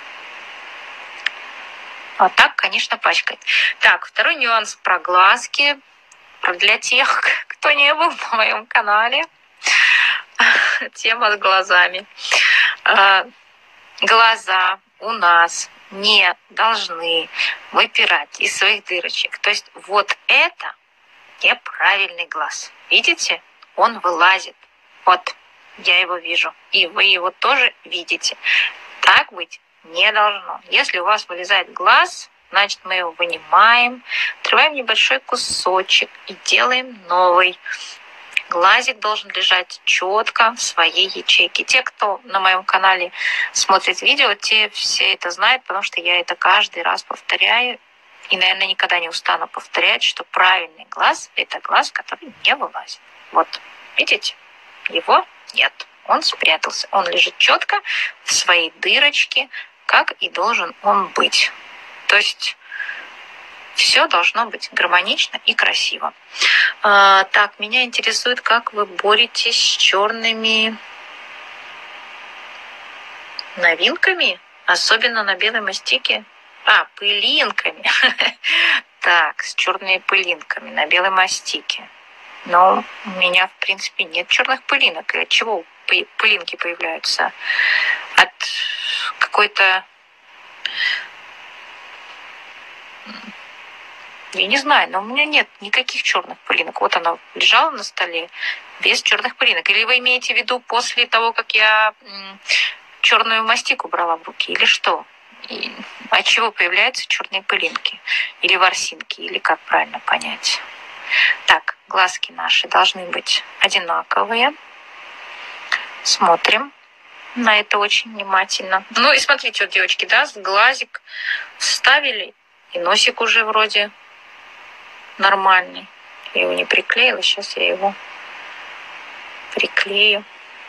А так, конечно, пачкает. Так, второй нюанс про глазки. Для тех, кто не был на моем канале. Тема с глазами. Глаза у нас не должны выпирать из своих дырочек. То есть вот это неправильный глаз. Видите? Он вылазит. Вот, я его вижу. И вы его тоже видите. Так быть не должно. Если у вас вылезает глаз, значит, мы его вынимаем, отрываем небольшой кусочек и делаем новый. Глазик должен лежать четко в своей ячейке. Те, кто на моем канале смотрит видео, те все это знают, потому что я это каждый раз повторяю. И, наверное, никогда не устану повторять, что правильный глаз – это глаз, который не вылазит. Вот, видите? Его нет. Он спрятался. Он лежит четко в своей дырочке, как и должен он быть. То есть все должно быть гармонично и красиво. Так, меня интересует, как вы боретесь с черными новинками, особенно на белой мастике. Пылинками. Так, с черными пылинками на белой мастике. Но у меня, в принципе, нет черных пылинок. И от чего пылинки появляются? От какой-то... Я не знаю, но у меня нет никаких черных пылинок. Вот она лежала на столе без черных пылинок. Или вы имеете в виду после того, как я черную мастику брала в руки, или что? И от чего появляются черные пылинки? Или ворсинки, или как правильно понять? Так, глазки наши должны быть одинаковые. Смотрим на это очень внимательно. Ну и смотрите, вот, девочки, да, глазик вставили, и носик уже вроде нормальный. Я его не приклеила, сейчас я его приклею.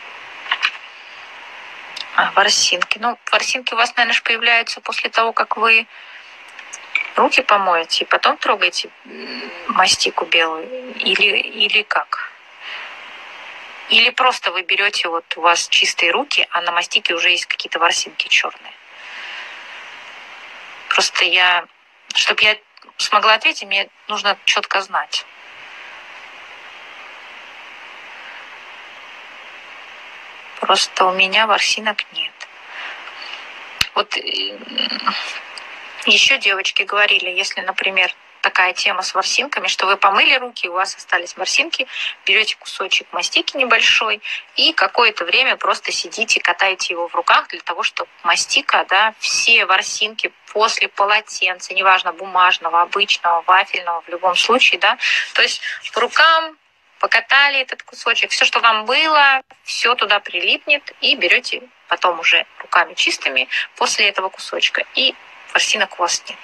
Ворсинки. Ну, ворсинки у вас, наверное, появляются после того, как вы руки помоете и потом трогаете мастику белую. Или как? Или просто вы берете, вот у вас чистые руки, а на мастике уже есть какие-то ворсинки черные. Просто чтобы я смогла ответить, мне нужно четко знать. Просто у меня ворсинок нет. Вот еще девочки говорили, если, например, такая тема с ворсинками, что вы помыли руки, у вас остались ворсинки, берете кусочек мастики небольшой и какое-то время просто сидите, катаете его в руках для того, чтобы мастика, да, все ворсинки после полотенца, неважно, бумажного, обычного, вафельного, в любом случае, да, то есть по рукам покатали этот кусочек, все, что вам было, все туда прилипнет, и берете потом уже руками чистыми после этого кусочка, и ворсинок у вас нет.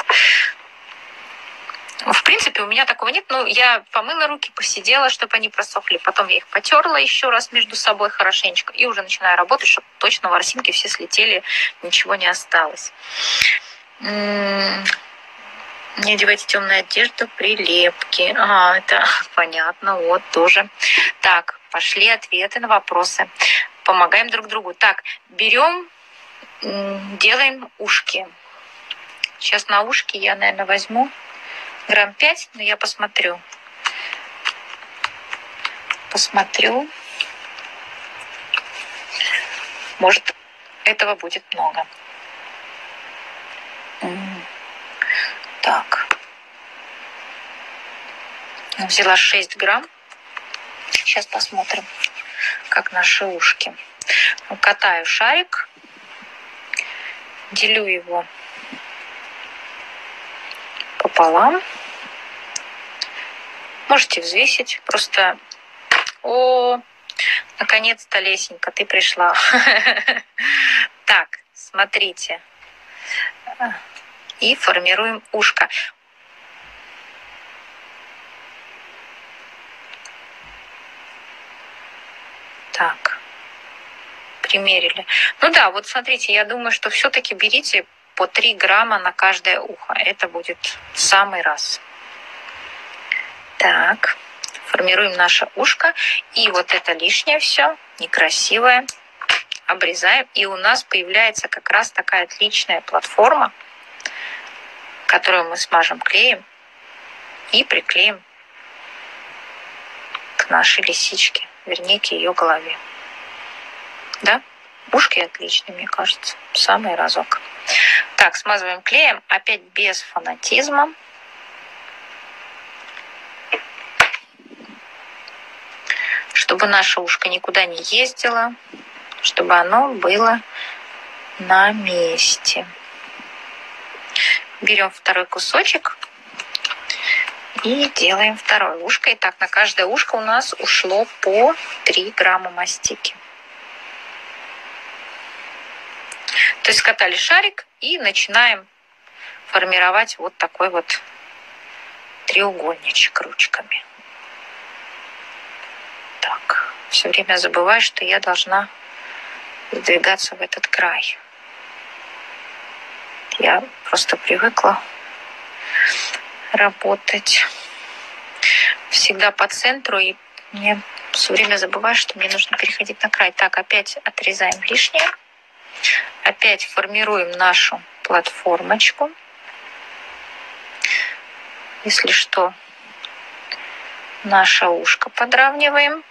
В принципе, у меня такого нет, но я помыла руки, посидела, чтобы они просохли, потом я их потерла еще раз между собой хорошенечко и уже начинаю работать, чтобы точно ворсинки все слетели, ничего не осталось. Не одевайте темную одежду, прилепки. Это понятно, вот тоже. Так, пошли ответы на вопросы. Помогаем друг другу. Так, берем, делаем ушки. Сейчас на ушки я, наверное, возьму грамм 5, но я посмотрю. Может, этого будет много. Так. Взяла 6 грамм. Сейчас посмотрим, как наши ушки. Катаю шарик. Делю его пополам. Можете взвесить. Просто... наконец-то, Лесенька, ты пришла. Так, смотрите. И формируем ушко. Так. Примерили. Ну да, вот смотрите, я думаю, что все-таки берите по 3 грамма на каждое ухо. Это будет в самый раз. Так, формируем наше ушко. И вот это лишнее все, некрасивое, обрезаем. И у нас появляется как раз такая отличная платформа, которую мы смажем клеем и приклеим к нашей лисичке, вернее, к ее голове. Да? Ушки отличные, мне кажется. Самый разок. Так, смазываем клеем. Опять без фанатизма. Чтобы наше ушко никуда не ездило. Чтобы оно было на месте. Берем второй кусочек. И делаем второе ушко. Итак, на каждое ушко у нас ушло по 3 грамма мастики. То есть скатали шарик и начинаем формировать вот такой вот треугольничек ручками. Так, все время забываю, что я должна сдвигаться в этот край. Я просто привыкла работать всегда по центру, и мне все время забываю, что мне нужно переходить на край. Так, опять отрезаем лишнее. Опять формируем нашу платформочку. Если что, наше ушко подравниваем.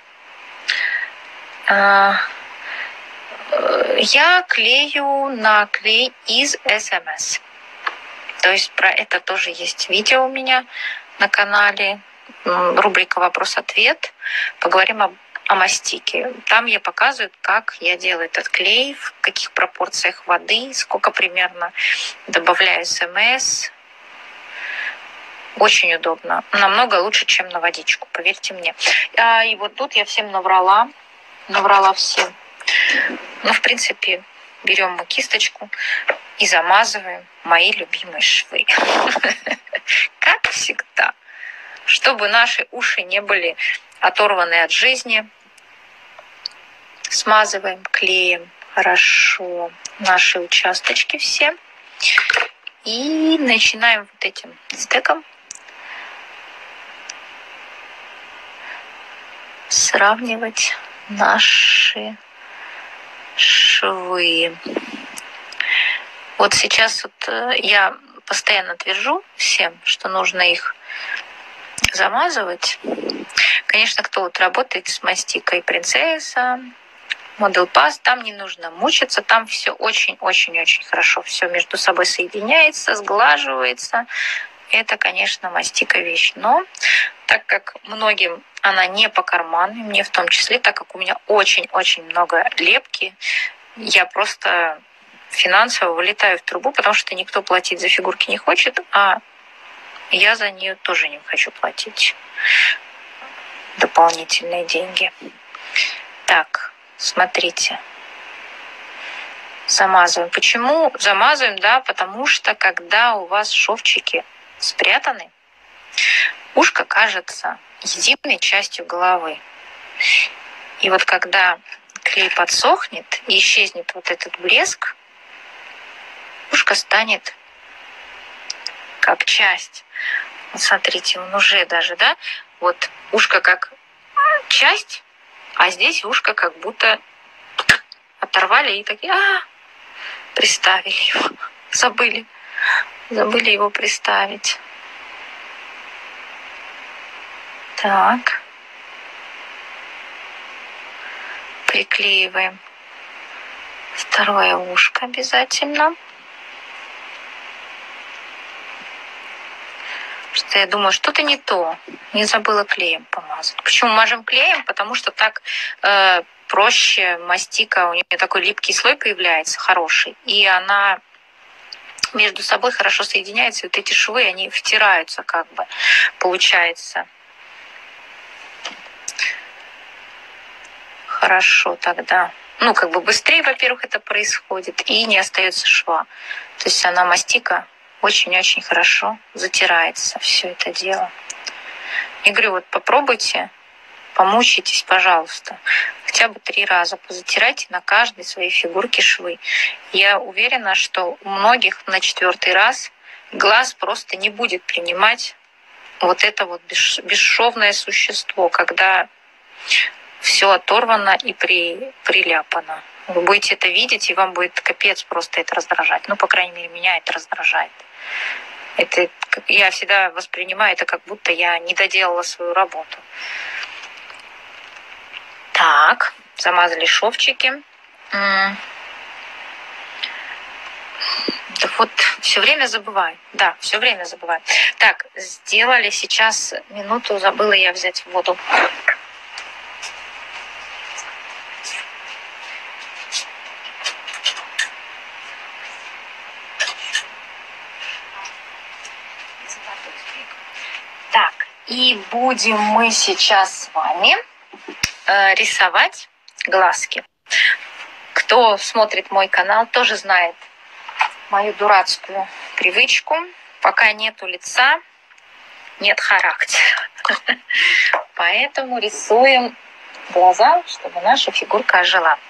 Я клею на клей из СМС. То есть про это тоже есть видео у меня на канале. Рубрика «Вопрос-ответ». Поговорим о мастике. Там я показываю, как я делаю этот клей, в каких пропорциях воды, сколько примерно добавляю СМС. Очень удобно. Намного лучше, чем на водичку, поверьте мне. И вот тут я всем наврала всем. Ну, в принципе, берем мы кисточку и замазываем мои любимые швы. Как всегда. Чтобы наши уши не были оторваны от жизни, смазываем клеем хорошо наши участочки все. И начинаем вот этим стеком сравнивать наши швы. Вот сейчас вот я постоянно твержу всем, что нужно их замазывать. Конечно, кто вот работает с мастикой принцесса, Model Pass, там не нужно мучиться, там все очень-очень-очень хорошо, все между собой соединяется, сглаживается. Это, конечно, мастика вещь. Но так как многим она не по карману, мне в том числе, так как у меня очень-очень много лепки, я просто финансово вылетаю в трубу, потому что никто платить за фигурки не хочет, а я за нее тоже не хочу платить дополнительные деньги. Так, смотрите. Замазываем. Почему замазываем? Да, потому что когда у вас шовчики спрятаны, ушко кажется единой частью головы. И вот когда клей подсохнет и исчезнет вот этот блеск, ушко станет как часть. Вот смотрите, он уже даже, да, вот ушко как часть, а здесь ушко как будто оторвали и такие, приставили его. Забыли его приставить. Так. Приклеиваем второе ушко обязательно. Что я думаю, что-то не то. Не забыла клеем помазать. Почему мажем клеем? Потому что так проще мастика, у нее такой липкий слой появляется, хороший. И она между собой хорошо соединяется. И вот эти швы, они втираются как бы, получается. Хорошо тогда. Ну, как бы быстрее, во-первых, это происходит, и не остается шва. То есть она мастика очень-очень хорошо затирается, все это дело. Я говорю, вот попробуйте, помучитесь, пожалуйста. Хотя бы 3 раза позатирайте на каждой своей фигурке швы. Я уверена, что у многих на 4-й раз глаз просто не будет принимать вот это вот бесшовное существо, когда все оторвано и приляпано. Вы будете это видеть, и вам будет капец просто это раздражать. Ну, по крайней мере, меня это раздражает. Это я всегда воспринимаю это, как будто я не доделала свою работу. Так, замазали шовчики. Да вот все время забываю. Да, все время забываю. Так, сделали сейчас минуту, забыла я взять воду. Так, и будем мы сейчас с вами рисовать глазки. Кто смотрит мой канал, тоже знает мою дурацкую привычку. Пока нету лица, нет характера. Поэтому рисуем глаза, чтобы наша фигурка ожила.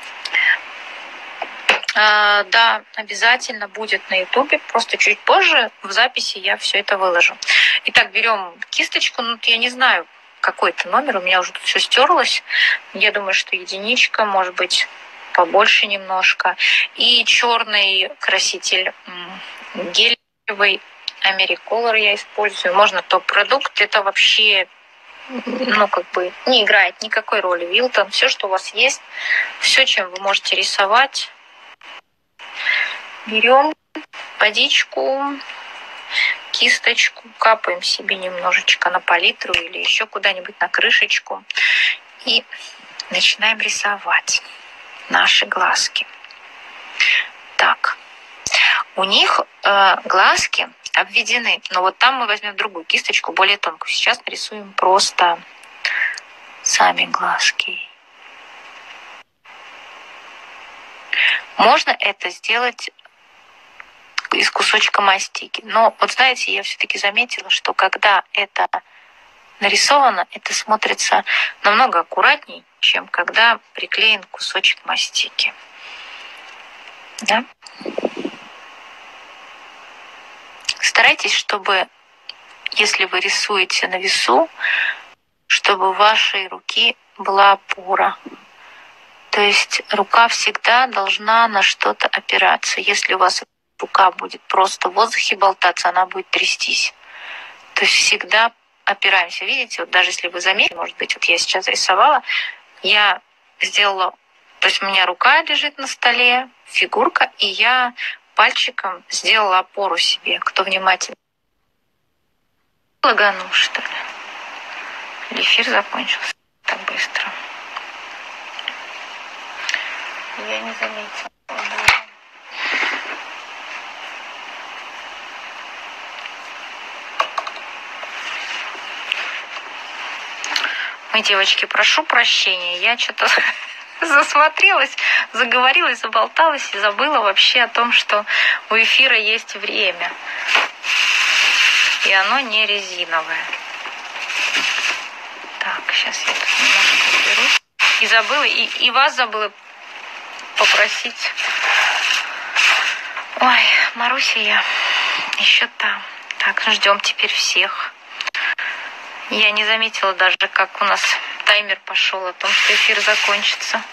Да, обязательно будет на ютубе, просто чуть позже в записи я все это выложу. Итак, берем кисточку, ну я не знаю, какой-то номер, у меня уже тут все стерлось. Я думаю, что единичка, может быть, побольше немножко. И черный краситель гелевый Americolor я использую. Можно топ-продукт, это вообще, ну, как бы не играет никакой роли. Вилтон, все, что у вас есть, все, чем вы можете рисовать. Берем водичку, кисточку, капаем себе немножечко на палитру или еще куда-нибудь на крышечку и начинаем рисовать наши глазки. Так, у них глазки обведены, но вот там мы возьмем другую кисточку, более тонкую. Сейчас нарисуем просто сами глазки. Можно это сделать из кусочка мастики. Но вот знаете, я все-таки заметила, что когда это нарисовано, это смотрится намного аккуратней, чем когда приклеен кусочек мастики. Да? Старайтесь, чтобы, если вы рисуете на весу, чтобы у вашей руки была опора. То есть рука всегда должна на что-то опираться. Если у вас рука будет просто в воздухе болтаться, она будет трястись. То есть всегда опираемся. Видите, вот даже если вы заметили, может быть, вот я сейчас рисовала, я сделала, то есть у меня рука лежит на столе, фигурка, и я пальчиком сделала опору себе. Кто внимательно. Лагану, что ли? Или эфир закончился так быстро? Я не заметила. Ой, девочки, прошу прощения, я что-то засмотрелась, заговорилась, заболталась и забыла вообще о том, что у эфира есть время. И оно не резиновое. Так, сейчас я тут немножко уберу. И забыла, и вас забыла попросить. Ой, Маруся я еще там. Так, ждем теперь всех. Я не заметила даже, как у нас таймер пошел о том, что эфир закончится.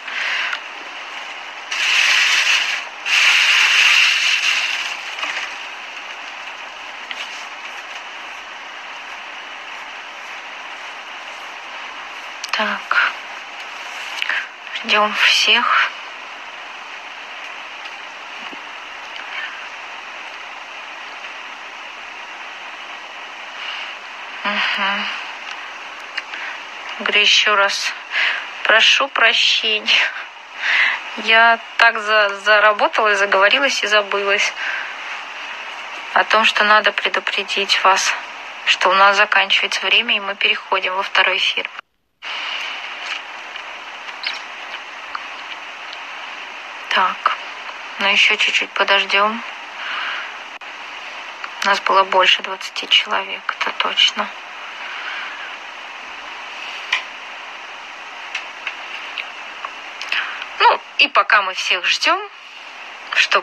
Так, ждем всех. Угу. Говорю еще раз, прошу прощения. Я так заработалась, заговорилась и забылась о том, что надо предупредить вас, что у нас заканчивается время, и мы переходим во второй эфир. Так, ну еще чуть-чуть подождем. У нас было больше 20 человек, это точно. Ну, и пока мы всех ждем, чтобы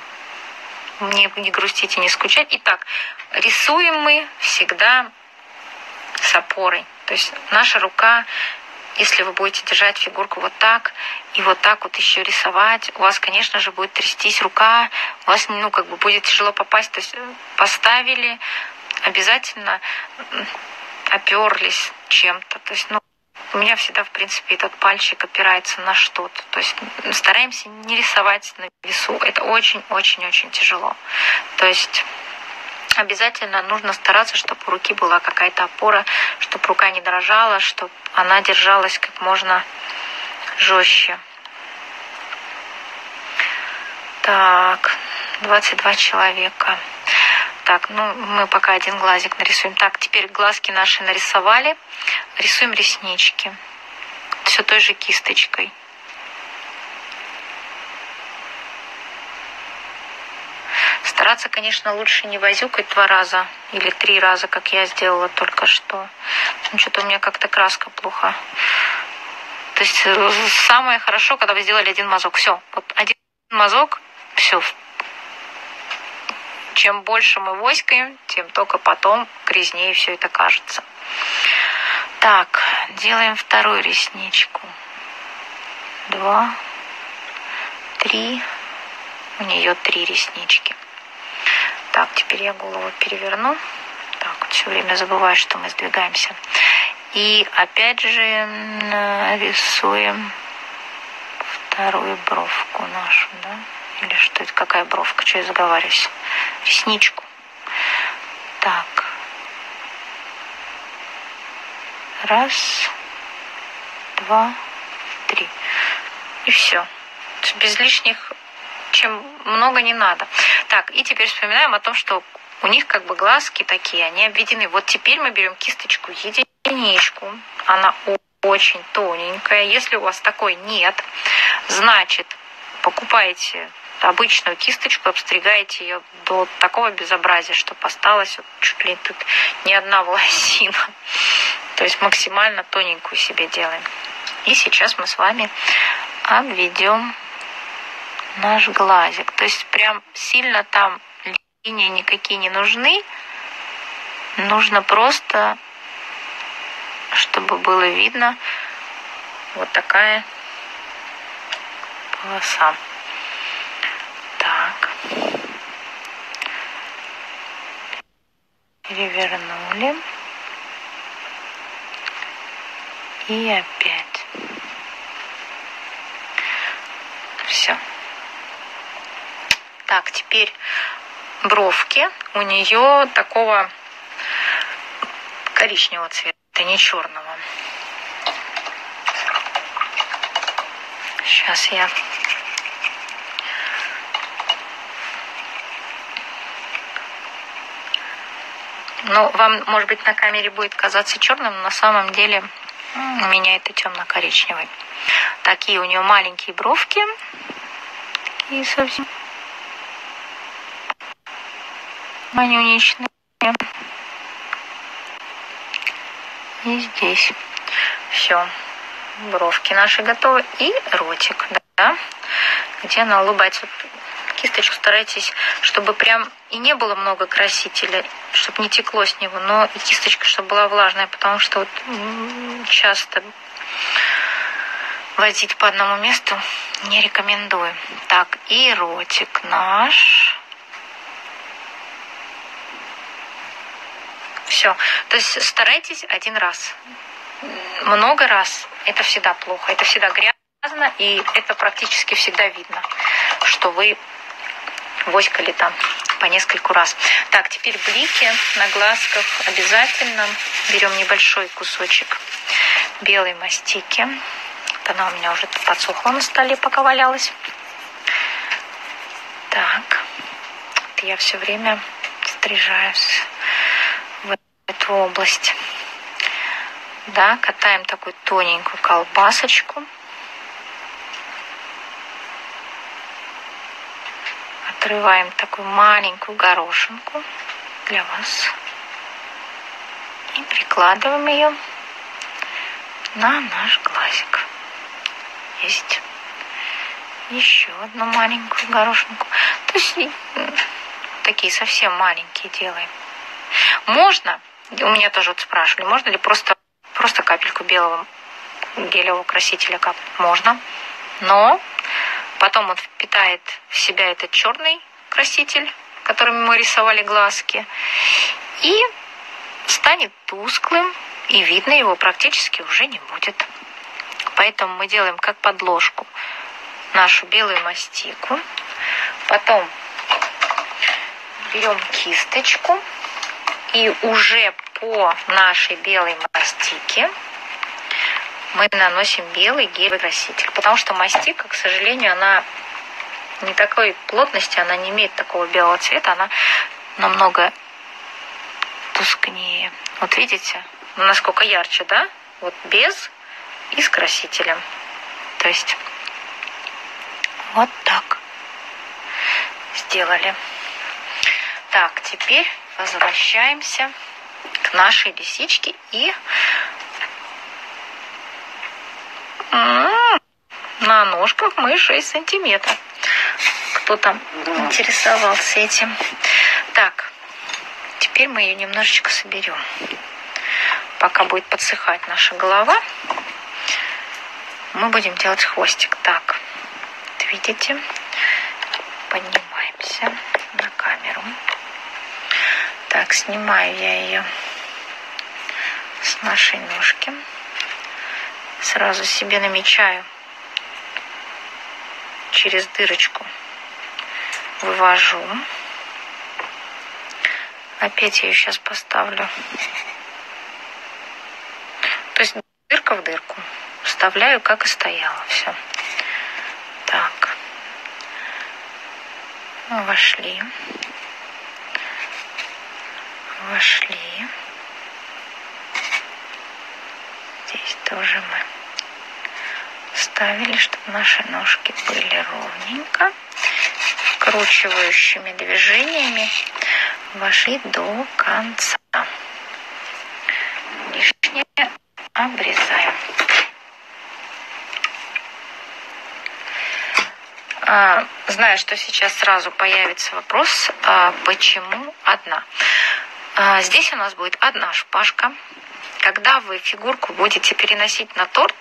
не грустить и не скучать. Итак, рисуем мы всегда с опорой. То есть наша рука, если вы будете держать фигурку вот так и вот так вот еще рисовать, у вас, конечно же, будет трястись рука, у вас, будет тяжело попасть. То есть поставили, обязательно оперлись чем-то. То есть, у меня всегда, в принципе, этот пальчик опирается на что-то. То есть стараемся не рисовать на весу. Это очень-очень-очень тяжело. То есть обязательно нужно стараться, чтобы у руки была какая-то опора, чтобы рука не дрожала, чтобы она держалась как можно жестче. Так, 22 человека. Так, мы пока один глазик нарисуем. Так, теперь глазки наши нарисовали. Рисуем реснички. Все той же кисточкой. Стараться, конечно, лучше не возюкать 2 раза или 3 раза, как я сделала только что. Что-то у меня как-то краска плохо. То есть самое хорошо, когда вы сделали один мазок. Все, вот один мазок, все. Чем больше мы воськаем, тем только потом грязнее все это кажется. Так, делаем вторую ресничку. 2, 3. У нее 3 реснички. Так, теперь я голову переверну. Так, вот все время забываю, что мы сдвигаемся. И опять же рисуем вторую бровку нашу, да? Или что это? Какая бровка? Что я заговариваюсь? Ресничку. Так. 1, 2, 3. И все. Без лишних, чем много не надо. Так, и теперь вспоминаем о том, что у них как бы глазки такие, они обведены. Вот теперь мы берем кисточку единичку. Она очень тоненькая. Если у вас такой нет, значит, покупаете обычную кисточку, обстригаете ее до такого безобразия, чтобы осталась вот чуть ли тут не одна волосина. То есть максимально тоненькую себе делаем. И сейчас мы с вами обведем наш глазик. То есть прям сильно там линии никакие не нужны. Нужно просто, чтобы было видно вот такая полоса. Так. перевернули. И опять. Все. Так, теперь бровки у нее такого коричневого цвета, не черного. Сейчас я... Ну, вам, может быть, на камере будет казаться черным, но на самом деле у меня это темно-коричневый. Такие у нее маленькие бровки. И совсем манюничные. И здесь. Все. Бровки наши готовы. И ротик, да, где она улыбается. Кисточку старайтесь, чтобы прям и не было много красителя, чтобы не текло с него, но и кисточка, чтобы была влажная, потому что вот часто возить по одному месту не рекомендую. Так, и ротик наш. Все. То есть старайтесь один раз. Много раз это всегда плохо, это всегда грязно, и это практически всегда видно, что вы воськали там по нескольку раз. Так, теперь блики на глазках обязательно. Берем небольшой кусочек белой мастики. Вот она у меня уже подсохла на столе, пока валялась. Так, вот я все время стрижаюсь в эту область. Да, катаем такую тоненькую колбасочку. Отрываем такую маленькую горошинку для вас. И прикладываем ее на наш глазик. Есть. Еще одну маленькую горошинку. То есть такие совсем маленькие делаем. Можно, у меня тоже вот спрашивали, можно ли просто капельку белого гелевого красителя капнуть? Можно. Но потом он впитает в себя этот черный краситель, которым мы рисовали глазки, и станет тусклым, и видно его практически уже не будет. Поэтому мы делаем как подложку нашу белую мастику. Потом берем кисточку и уже по нашей белой мастике мы наносим белый гелевый краситель. Потому что мастика, к сожалению, она не такой плотности, она не имеет такого белого цвета, она намного тускнее. Вот видите, насколько ярче, да? Вот без и с красителем. То есть вот так сделали. Так, теперь возвращаемся к нашей лисичке и на ножках мы 6 сантиметров. Кто там интересовался этим? Так, теперь мы ее немножечко соберем. Пока будет подсыхать наша голова, мы будем делать хвостик. Так, вот видите, поднимаемся на камеру. Так, снимаю я ее с нашей ножки. Сразу себе намечаю через дырочку. Вывожу. Опять я ее сейчас поставлю. То есть дырка в дырку. Вставляю, как и стояла. Все. Так. Вошли. Вошли. Здесь тоже мы ставили, чтобы наши ножки были ровненько. Вкручивающими движениями вошли до конца. Лишнее обрезаем. Знаю, что сейчас сразу появится вопрос, почему одна. Здесь у нас будет одна шпажка. Когда вы фигурку будете переносить на торт,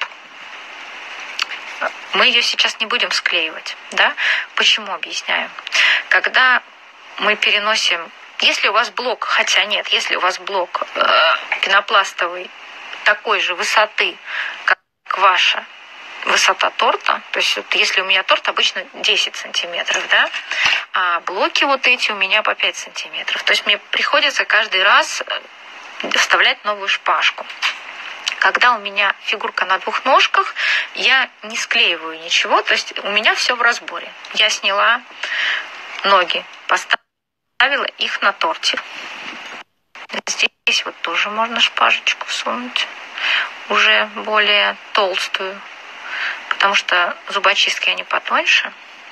мы ее сейчас не будем склеивать. Да? Почему, объясняю. Когда мы переносим Если у вас блок, хотя нет, если у вас блок пенопластовый такой же высоты, как ваша высота торта, то есть вот если у меня торт обычно 10 сантиметров, да, а блоки вот эти у меня по 5 сантиметров. То есть мне приходится каждый раз вставлять новую шпажку. Когда у меня фигурка на двух ножках, я не склеиваю ничего, то есть у меня все в разборе. Я сняла ноги, поставила их на тортик. Здесь вот тоже можно шпажечку сунуть, уже более толстую, потому что зубочистки они потоньше.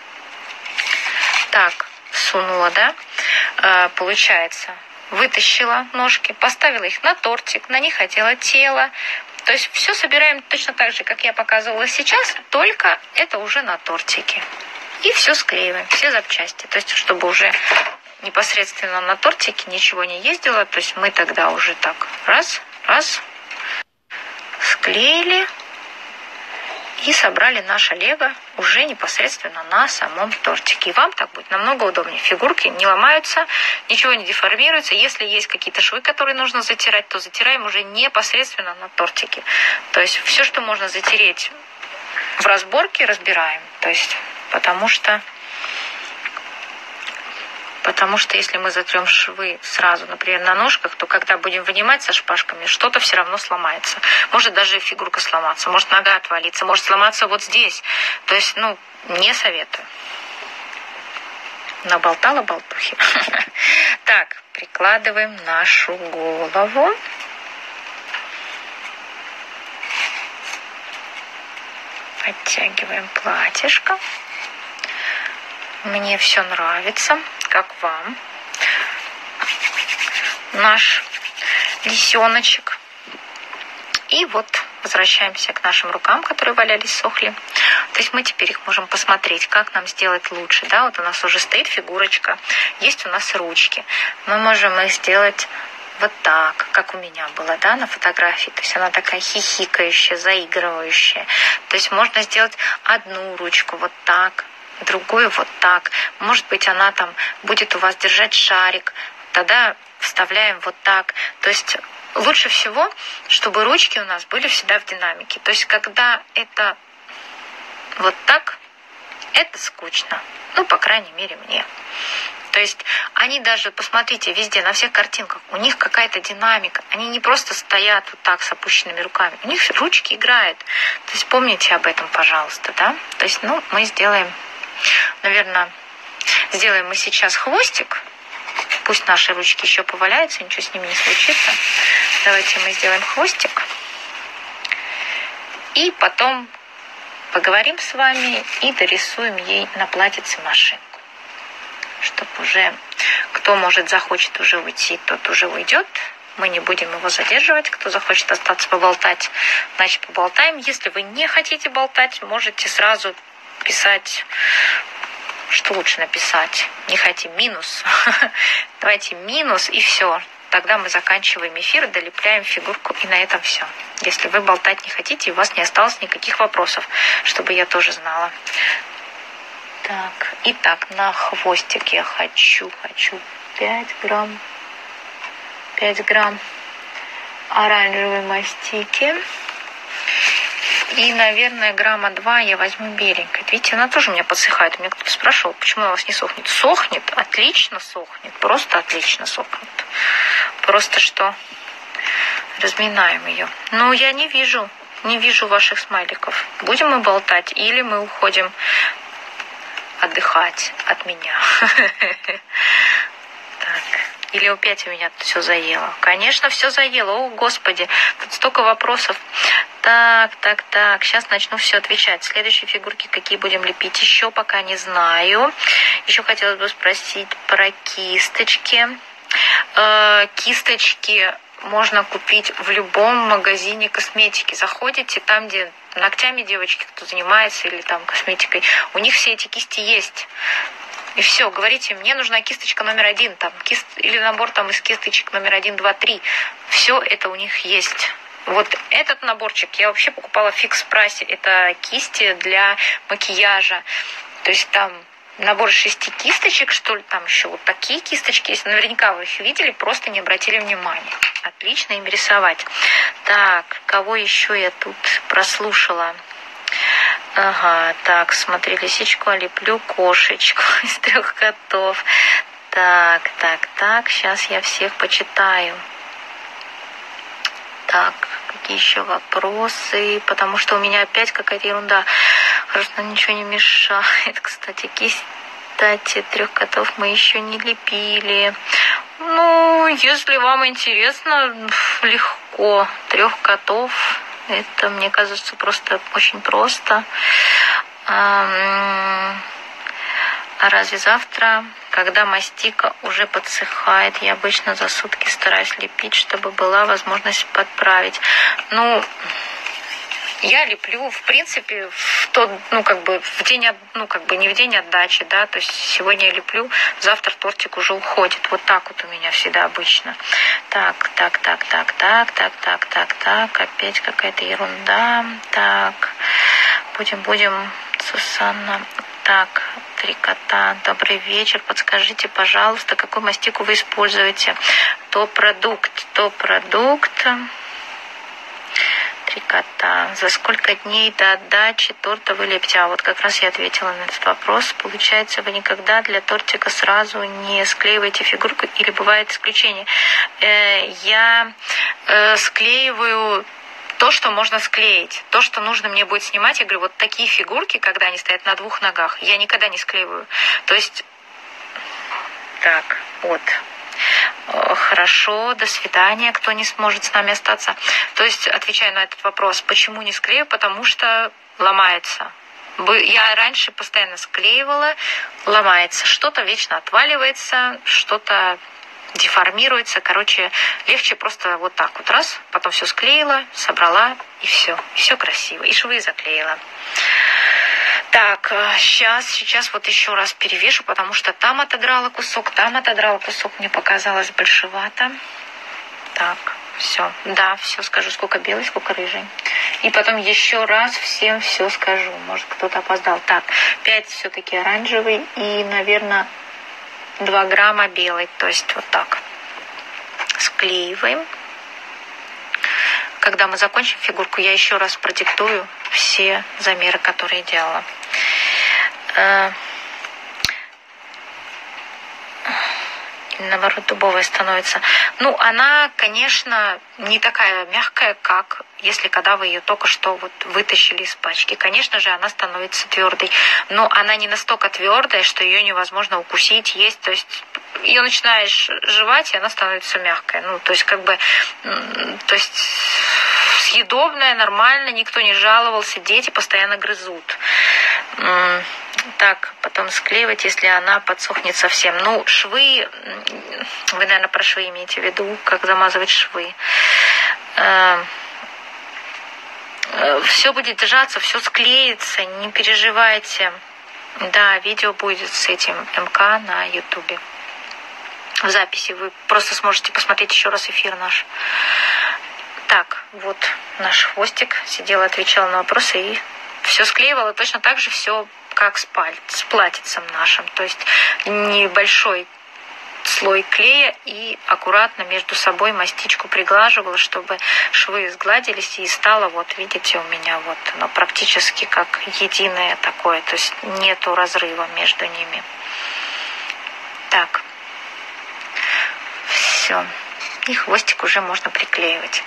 Так, сунула, да, получается, вытащила ножки, поставила их на тортик, на них одела тело. То есть все собираем точно так же, как я показывала сейчас, только это уже на тортике. И все склеиваем, все запчасти. То есть чтобы уже непосредственно на тортике ничего не ездило. То есть мы тогда уже так раз, склеили и собрали наше лего уже непосредственно на самом тортике. И вам так будет намного удобнее. Фигурки не ломаются, ничего не деформируется. Если есть какие-то швы, которые нужно затирать, то затираем уже непосредственно на тортике. То есть все, что можно затереть в разборке, разбираем. То есть потому что если мы затрем швы сразу, например, на ножках, то когда будем вынимать со шпажками, что-то все равно сломается. Может даже фигурка сломаться, может нога отвалиться, может сломаться вот здесь. То есть, не советую. Наболтала болтухи. Так, прикладываем нашу голову. Подтягиваем платьишко. Мне все нравится. Как вам наш лисеночек. И вот возвращаемся к нашим рукам, которые валялись, сохли. То есть мы теперь их можем посмотреть, как нам сделать лучше. Да, вот у нас уже стоит фигурочка, есть у нас ручки. Мы можем их сделать вот так, как у меня было, да, на фотографии. То есть она такая хихикающая, заигрывающая. То есть можно сделать одну ручку вот так, другую вот так. Может быть, она там будет у вас держать шарик. Тогда вставляем вот так. То есть лучше всего, чтобы ручки у нас были всегда в динамике. То есть когда это вот так, это скучно. По крайней мере, мне. То есть они даже, посмотрите, везде, на всех картинках, у них какая-то динамика. Они не просто стоят вот так с опущенными руками. У них ручки играют. То есть помните об этом, пожалуйста, да? То есть, мы сделаем, наверное, мы сейчас хвостик. Пусть наши ручки еще поваляются, ничего с ними не случится. Давайте мы сделаем хвостик. И потом поговорим с вами и дорисуем ей на платьице машинку. Чтобы уже кто, захочет уже уйти, тот уже уйдет. Мы не будем его задерживать. Кто захочет остаться поболтать, значит поболтаем. Если вы не хотите болтать, можете сразу писать, что лучше написать. Не хотим минус. Давайте минус и все. Тогда мы заканчиваем эфир, долепляем фигурку, и на этом все. Если вы болтать не хотите, и у вас не осталось никаких вопросов, чтобы я тоже знала. Так, итак, на хвостик я хочу 5 грамм оранжевой мастики. И, наверное, 2 грамма я возьму беленькой. Видите, она тоже у меня подсыхает. Меня кто-то спрашивал, почему она у вас не сохнет. Сохнет, отлично сохнет, просто отлично сохнет. Просто что разминаем ее. Но я не вижу ваших смайликов. Будем мы болтать или мы уходим отдыхать от меня? Так. Или опять у меня тут все заело? Конечно, все заело. О, Господи, тут столько вопросов. Так. Сейчас начну все отвечать. Следующие фигурки какие будем лепить? Еще пока не знаю. Еще хотелось бы спросить про кисточки. Кисточки можно купить в любом магазине косметики. Заходите там, где ногтями девочки, кто занимается, или там косметикой, у них все эти кисти есть. И все, говорите, мне нужна кисточка номер 1, или набор из кисточек номер 1, 2, 3. Все это у них есть. Вот этот наборчик я вообще покупала в фикс-прайсе. Это кисти для макияжа. То есть там набор 6 кисточек, что ли, там еще вот такие кисточки есть. Наверняка вы их видели, просто не обратили внимания. Отлично им рисовать. Так, кого еще я тут прослушала? Ага, так, смотри, лисичку, леплю кошечку из 3 котов. Так, сейчас я всех почитаю. Так, какие еще вопросы? Потому что у меня опять какая-то ерунда. Хорошо, ничего не мешает. Кстати, 3 котов мы еще не лепили. Ну, если вам интересно, легко. 3 котов. Это, мне кажется, просто очень просто. А разве завтра, когда мастика уже подсыхает, я обычно за сутки стараюсь лепить, чтобы была возможность подправить. Ну, я леплю, в принципе, в тот, в день, не в день отдачи, да, то есть сегодня я леплю, завтра тортик уже уходит. Вот так вот у меня всегда обычно. Так, опять какая-то ерунда. Так, будем, Сусанна. Так, 3 кота. Добрый вечер. Подскажите, пожалуйста, какую мастику вы используете? Топ-продукт. 3 кота. За сколько дней до отдачи торта вы лепите? А вот как раз я ответила на этот вопрос. Получается, вы никогда для тортика сразу не склеиваете фигурку или бывает исключение? Я склеиваю то, что можно склеить. То, что нужно мне будет снимать, я говорю, вот такие фигурки, когда они стоят на 2 ногах, я никогда не склеиваю. То есть, так, вот. Хорошо, до свидания, кто не сможет с нами остаться. То есть, отвечаю на этот вопрос, почему не склею? Потому что ломается. Я раньше постоянно склеивала, ломается. Что-то вечно отваливается, что-то деформируется. Короче, легче просто вот так вот раз, потом все склеила, собрала, и все красиво. И швы заклеила. Так, сейчас вот еще раз перевешу, потому что там отодрала кусок, мне показалось большевато. Так, все. Да, все скажу, сколько белый, сколько рыжий. И потом еще раз всем все скажу. Может, кто-то опоздал. Так, 5 все-таки оранжевый и, наверное, 2 грамма белый. То есть вот так. Склеиваем. Когда мы закончим фигурку, я еще раз продиктую все замеры, которые делала. Наоборот, дубовая становится. Ну, она, конечно, не такая мягкая, как если когда вы ее только что вот вытащили из пачки. Конечно же, она становится твердой. Но она не настолько твердая, что ее невозможно укусить, есть. То есть ее начинаешь жевать, и она становится мягкой. Ну, то есть съедобная, нормально, никто не жаловался, дети постоянно грызут. Так, потом склеивать, если она подсохнет совсем. Ну, швы, вы, наверное, про швы имеете в виду, как замазывать швы. Все будет держаться, все склеится, не переживайте. Да, видео будет с этим МК на Ютубе. В записи вы просто сможете посмотреть еще раз эфир наш. Так, вот наш хвостик. Сидела, отвечала на вопросы и все склеивала. Точно так же все как с платьицем нашим. То есть небольшой слой клея и аккуратно между собой мастичку приглаживала, чтобы швы сгладились и стало, вот видите, у меня вот оно практически как единое такое. То есть нету разрыва между ними. Так. Все. И хвостик уже можно приклеивать.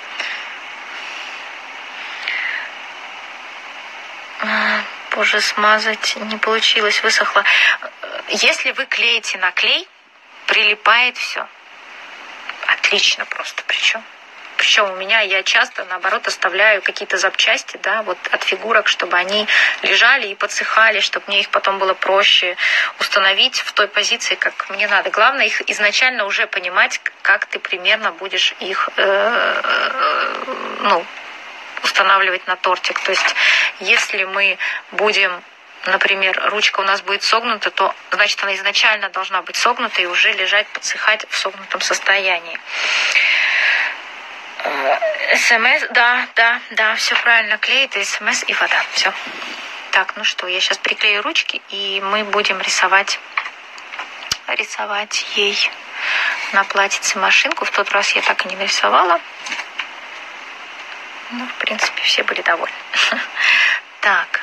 Боже, смазать не получилось, высохло. Если вы клеите на клей, прилипает все. Отлично просто. Причем у меня я часто, наоборот, оставляю какие-то запчасти, да, вот от фигурок, чтобы они лежали и подсыхали, чтобы мне их потом было проще установить в той позиции, как мне надо. Главное их изначально уже понимать, как ты примерно будешь их устанавливать на тортик. То есть, если мы будем, например, ручка у нас будет согнута, то, значит, она изначально должна быть согнута и уже лежать, подсыхать в согнутом состоянии. СМС, да, все правильно, клей, это СМС и вода, все. Так, ну что, я сейчас приклею ручки, и мы будем рисовать ей на платьице машинку. В тот раз я так и не нарисовала. Ну, в принципе, все были довольны. Так.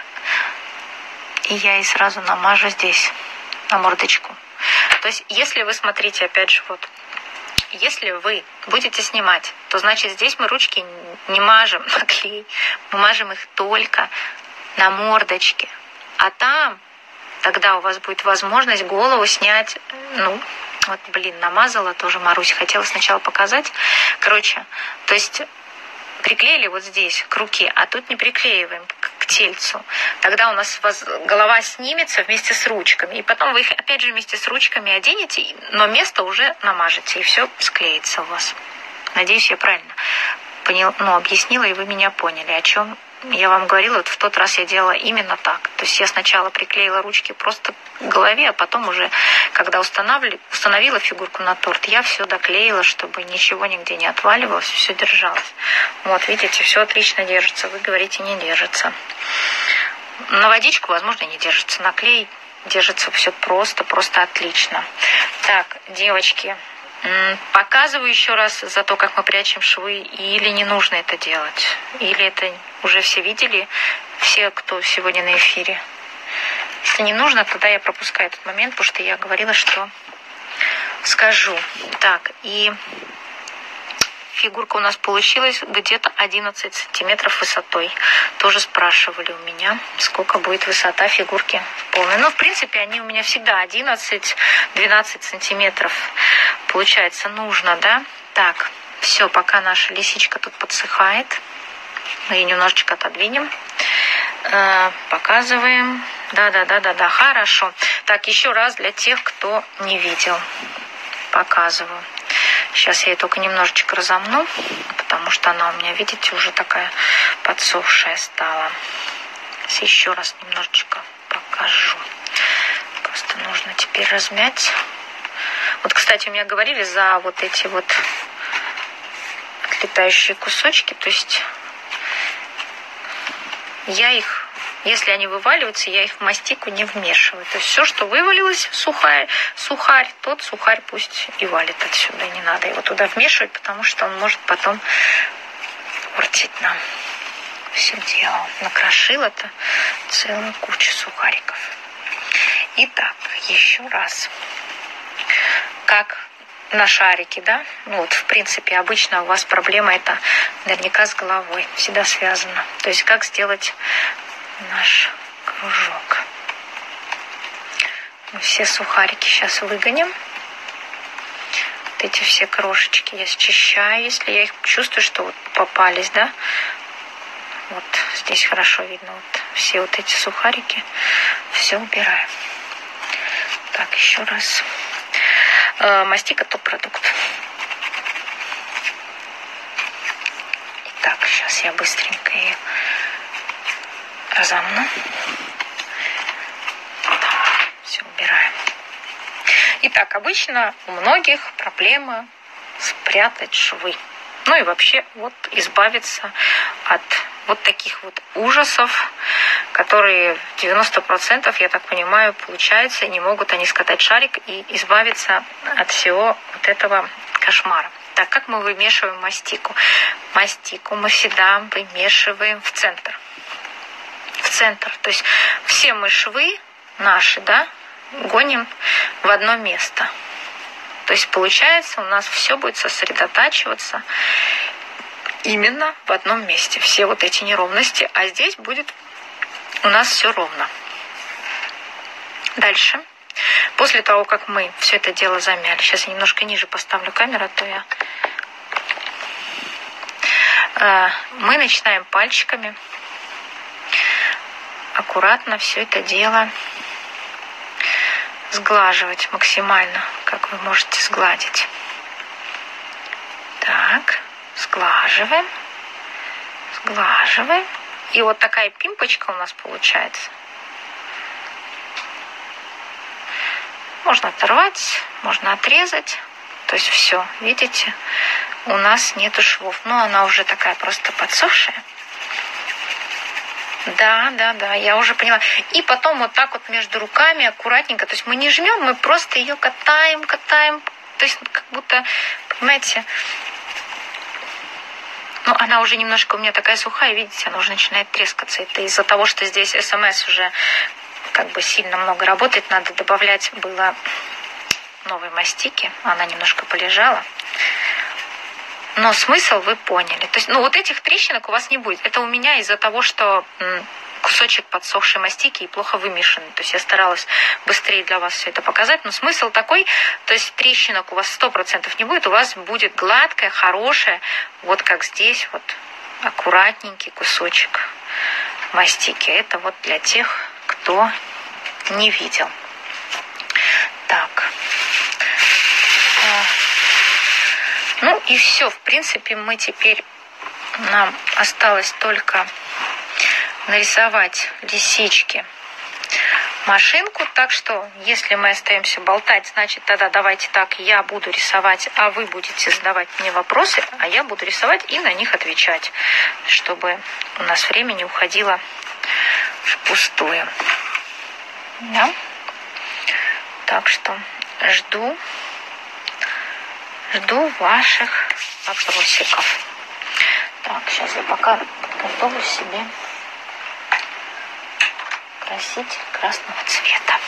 И я ей сразу намажу здесь, на мордочку. То есть, если вы смотрите, опять же, вот, если вы будете снимать, то, значит, здесь мы ручки не мажем на клей. Мы мажем их только на мордочке. А там тогда у вас будет возможность голову снять. Ну, вот, намазала тоже Марусь. Хотела сначала показать. Короче, то есть приклеили вот здесь к руке, а тут не приклеиваем к тельцу. Тогда у нас голова снимется вместе с ручками. И потом вы их опять же вместе с ручками оденете, но место уже намажете, и все склеится у вас. Надеюсь, я правильно объяснила, и вы меня поняли, о чем я вам говорила. Вот в тот раз я делала именно так. То есть я сначала приклеила ручки просто к голове, а потом уже, когда установила фигурку на торт, я все доклеила, чтобы ничего нигде не отваливалось, все держалось. Вот, видите, все отлично держится. Вы говорите, не держится. На водичку, возможно, не держится. На клей держится все просто отлично. Так, девочки, показываю еще раз за то, как мы прячем швы, или не нужно это делать? Или это уже все видели, все, кто сегодня на эфире? Если не нужно, тогда я пропускаю этот момент, потому что я говорила, что скажу. Так, и фигурка у нас получилась где-то 11 сантиметров высотой. Тоже спрашивали у меня, сколько будет высота фигурки полной. Ну, в принципе, они у меня всегда 11-12 сантиметров. Получается, нужно, да? Так, все, пока наша лисичка тут подсыхает. Мы ее немножечко отодвинем. Показываем. Да, хорошо. Так, еще раз для тех, кто не видел. Показываю. Сейчас я ее только немножечко разомну, потому что она у меня, видите, уже такая подсохшая стала. Еще раз немножечко покажу. Просто нужно теперь размять. Вот, кстати, у меня говорили за вот эти вот отлетающие кусочки. То есть я их, если они вываливаются, я их в мастику не вмешиваю. То есть все, что вывалилось, сухарь, тот сухарь пусть и валит отсюда. Не надо его туда вмешивать, потому что он может потом портить нам все дело. Накрошила-то целую кучу сухариков. Итак, еще раз. Как на шарике, да? Ну вот, в принципе, обычно у вас проблема это наверняка с головой. Всегда связано. То есть как сделать наш кружок. Мы все сухарики сейчас выгоним. Вот эти все крошечки я счищаю, если я их чувствую, что вот попались, да? Вот здесь хорошо видно. Вот все вот эти сухарики. Все убираем. Так, еще раз. Мастика топ-продукт. Итак, сейчас я быстренько ее разомну. Все убираем. Итак, обычно у многих проблема спрятать швы. Ну и вообще вот избавиться от вот таких вот ужасов, которые 90%, я так понимаю, получается, и не могут они скатать шарик и избавиться от всего вот этого кошмара. Так, как мы вымешиваем мастику? Мастику мы всегда вымешиваем в центр. В центр. То есть все мы швы наши, да, гоним в одно место. То есть получается, у нас все будет сосредотачиваться именно в одном месте. Все вот эти неровности. А здесь будет у нас все ровно. Дальше. После того, как мы все это дело замяли. Сейчас я немножко ниже поставлю камеру, а то мы начинаем пальчиками аккуратно все это дело сглаживать максимально, как вы можете сгладить. Так, сглаживаем. И вот такая пимпочка у нас получается. Можно оторвать, можно отрезать. То есть все, видите, у нас нету швов. Но она уже такая просто подсохшая. Да, я уже поняла. И потом вот так вот между руками аккуратненько, то есть мы не жмем, мы просто ее катаем. То есть как будто, понимаете, ну, она уже немножко у меня такая сухая, видите, она уже начинает трескаться. Это из-за того, что здесь СМС уже как бы сильно много работает, надо добавлять было новой мастики. Она немножко полежала. Но смысл вы поняли. То есть, ну, вот этих трещинок у вас не будет. Это у меня из-за того, что кусочек подсохшей мастики и плохо вымешанный. То есть я старалась быстрее для вас все это показать. Но смысл такой, то есть трещинок у вас 100% не будет. У вас будет гладкая, хорошая, вот как здесь, вот аккуратненький кусочек мастики. Это вот для тех, кто не видел. Так. Ну и все, в принципе, мы теперь, нам осталось только нарисовать лисички машинку. Так что, если мы остаемся болтать, значит, тогда давайте так, я буду рисовать, а вы будете задавать мне вопросы, а я буду рисовать и на них отвечать, чтобы у нас время не уходило впустую. Да? Так что жду ваших вопросиков. Так, сейчас я пока готовлю себе краситель красного цвета.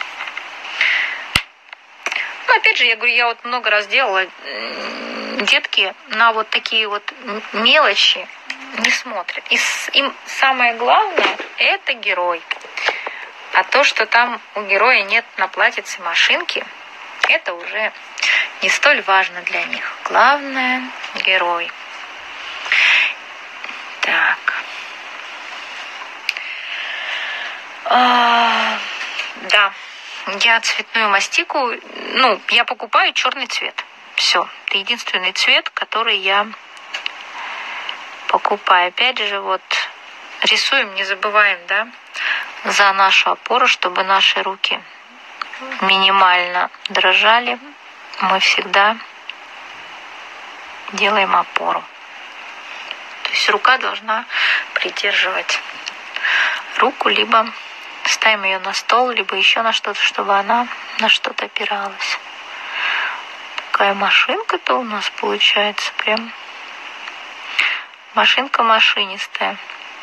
Ну, опять же, я говорю, я вот много раз делала. Детки на вот такие вот мелочи не смотрят. И им самое главное – это герой. А то, что там у героя нет на платьице машинки, это уже не столь важно для них. Главное – герой. Так. Да, я цветную мастику, ну, я покупаю черный цвет. Все, это единственный цвет, который я покупаю. Опять же, вот рисуем, не забываем, да, за нашу опору, чтобы наши руки минимально дрожали. Мы всегда делаем опору. То есть рука должна придерживать руку, либо ставим ее на стол, либо еще на что-то, чтобы она на что-то опиралась. Такая машинка-то у нас получается прям машинка машинистая.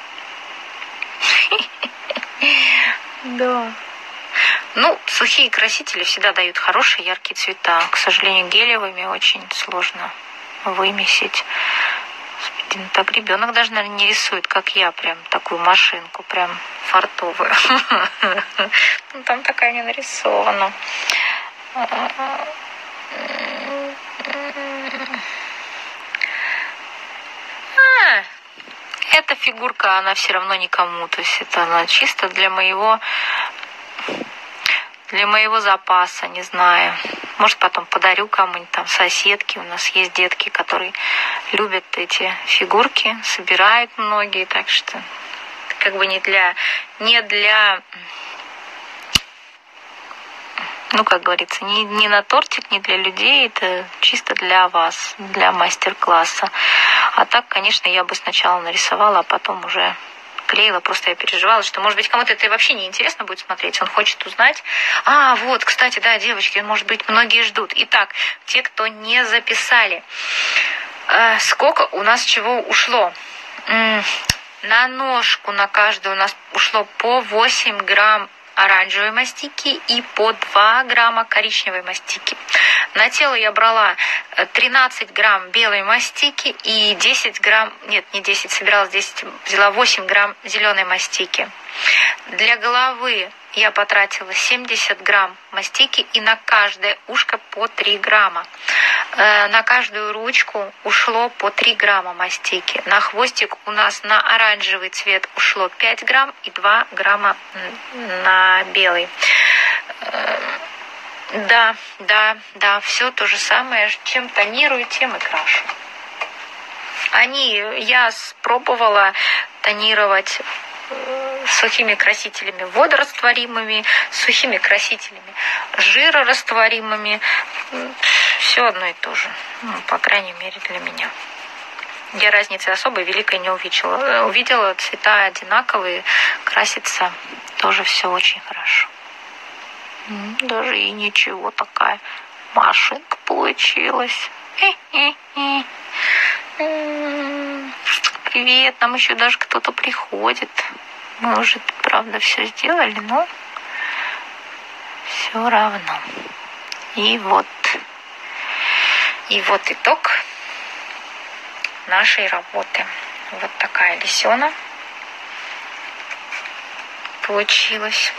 Да. Ну, сухие красители всегда дают хорошие яркие цвета. К сожалению, гелевыми очень сложно вымесить. Господи, ну так ребенок даже, наверное, не рисует, как я, прям такую машинку, прям фартовую. Ну, там такая не нарисована. Эта фигурка, она все равно никому. То есть это она чисто для моего запаса, не знаю. Может, потом подарю кому-нибудь, там, соседке. У нас есть детки, которые любят эти фигурки, собирают многие, так что как бы не для, ну, как говорится, не на тортик, не для людей, это чисто для вас, для мастер-класса. А так, конечно, я бы сначала нарисовала, а потом уже клеила. Просто я переживала, что, может быть, кому-то это вообще не интересно будет смотреть, он хочет узнать. Вот, кстати, да, девочки, может быть, многие ждут. Итак, те, кто не записали, сколько у нас чего ушло? На ножку на каждую у нас ушло по 8 грамм оранжевой мастики и по 2 грамма коричневой мастики. На тело я брала 13 грамм белой мастики и 10 грамм, нет, не 10, собиралась 10, взяла 8 грамм зеленой мастики. Для головы я потратила 70 грамм мастики и на каждое ушко по 3 грамма. На каждую ручку ушло по 3 грамма мастики. На хвостик у нас на оранжевый цвет ушло 5 грамм и 2 грамма на белый. Да, все то же самое. Чем тонирую, тем и крашу. Я пробовала тонировать сухими красителями водорастворимыми, сухими красителями жирорастворимыми. Все одно и то же, по крайней мере для меня. я разницы особой великой не увидела. Увидела цвета одинаковые, красится тоже все очень хорошо. Даже и ничего, такая машинка получилась. Привет, нам еще даже кто-то приходит. Мы уже, правда, все сделали, но все равно. И вот итог нашей работы. Вот такая лисёна получилась.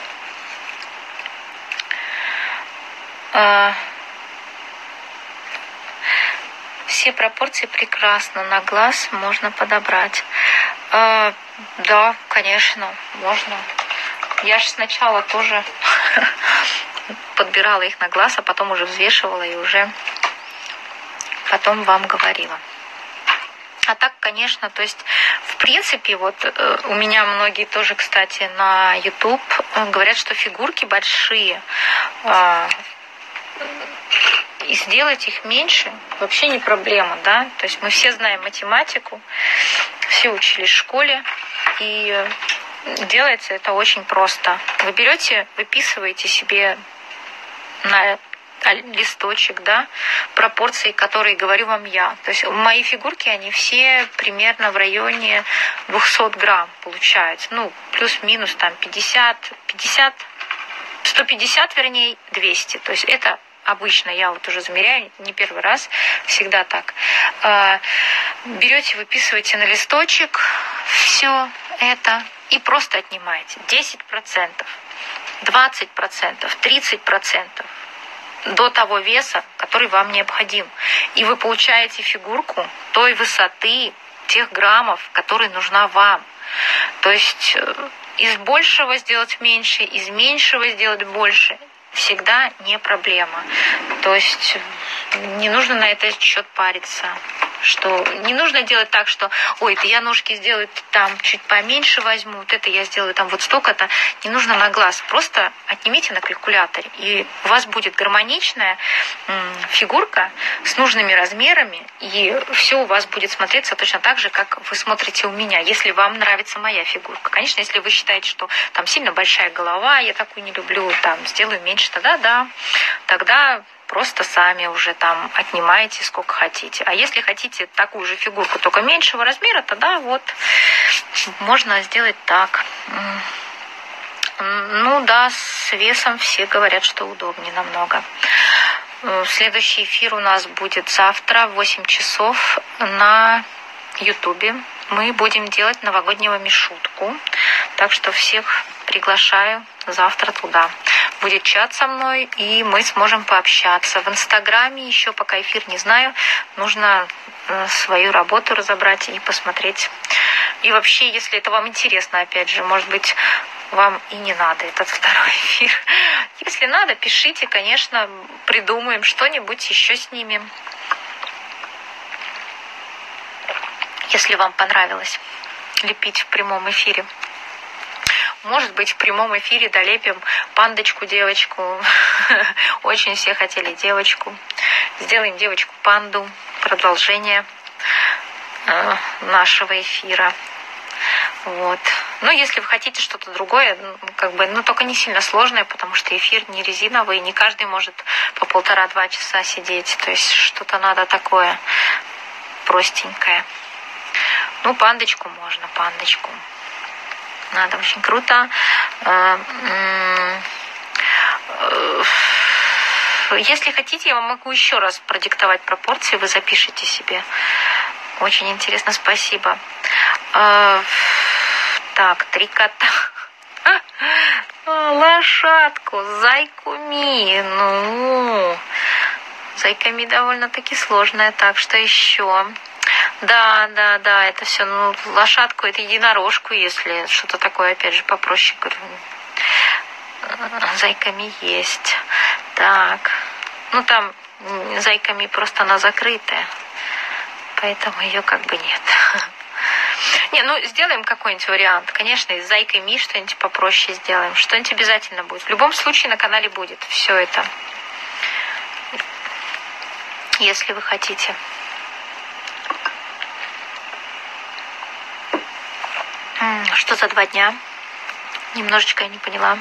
Все пропорции прекрасно, на глаз можно подобрать. Да, конечно, можно. Я же сначала тоже подбирала их на глаз, а потом уже взвешивала и уже потом вам говорила. А так, конечно, то есть, в принципе, вот у меня многие тоже, кстати, на YouTube говорят, что фигурки большие, и сделать их меньше вообще не проблема, да. То есть мы все знаем математику, все учились в школе, и делается это очень просто. Вы берете, выписываете себе на листочек, да, пропорции, которые говорю вам я. То есть мои фигурки, они все примерно в районе 200 грамм получаются. Ну, плюс-минус там 150, вернее, 200. То есть это обычно, я вот уже замеряю, не первый раз, всегда так. Берете, выписываете на листочек все это и просто отнимаете 10%, 20%, 30% до того веса, который вам необходим. И вы получаете фигурку той высоты, тех граммов, которые нужна вам. То есть из большего сделать меньше, из меньшего сделать больше всегда не проблема. То есть не нужно на этот счет париться. Что не нужно делать так, что ой, это я ножки сделаю там чуть поменьше возьму, вот это я сделаю там вот столько-то. Не нужно на глаз. Просто отнимите на калькуляторе. И у вас будет гармоничная фигурка с нужными размерами. И все у вас будет смотреться точно так же, как вы смотрите у меня, если вам нравится моя фигурка. Конечно, если вы считаете, что там сильно большая голова, я такую не люблю, там сделаю меньше, тогда просто сами уже там отнимаете сколько хотите. А если хотите такую же фигурку, только меньшего размера, тогда вот можно сделать так. Ну да, с весом все говорят, что удобнее намного. Следующий эфир у нас будет завтра в 8 часов на Ютубе. Мы будем делать новогоднего Мишутку. Так что всех приглашаю завтра туда. Будет чат со мной, и мы сможем пообщаться. В Инстаграме еще пока эфир не знаю. Нужно свою работу разобрать и посмотреть. И вообще, если это вам интересно, опять же, может быть, вам и не надо этот второй эфир. Если надо, пишите, конечно, придумаем что-нибудь, еще снимем. Если вам понравилось лепить в прямом эфире. Может быть, в прямом эфире долепим пандочку-девочку. Очень все хотели девочку. Сделаем девочку-панду. Продолжение нашего эфира. Вот. Но если вы хотите что-то другое, только не сильно сложное, потому что эфир не резиновый, не каждый может по 1,5-2 часа сидеть. То есть что-то надо такое простенькое. Ну, пандочку можно, пандочку. Надо, очень круто. Если хотите, я вам могу еще раз продиктовать пропорции, вы запишите себе. Очень интересно, спасибо. Так, 3 кота. Лошадку, зайку Ми. Ну, зайка Ми довольно-таки сложная. Так, что еще? Да, это все, лошадку, это единорожку, если что-то такое, опять же, попроще, говорю. Зайками есть. Так, там зайками просто она закрытая, поэтому ее как бы нет. Сделаем какой-нибудь вариант. Конечно, и с зайкой Ми что-нибудь попроще сделаем. Что-нибудь обязательно будет. В любом случае на канале будет все это. Если вы хотите. Что за 2 дня? Немножечко я не поняла.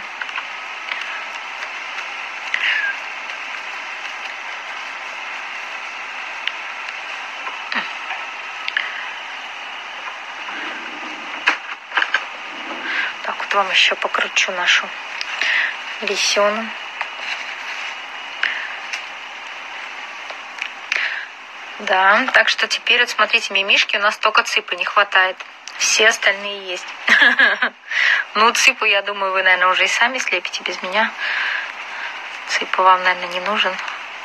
Так, вот вам еще покручу нашу лисёну. Да, так что теперь вот смотрите, мимишки у нас только цыпы не хватает. Все остальные есть. Ну, цыпу, я думаю, вы, наверное, уже и сами слепите без меня. Цыпу вам, наверное, не нужен.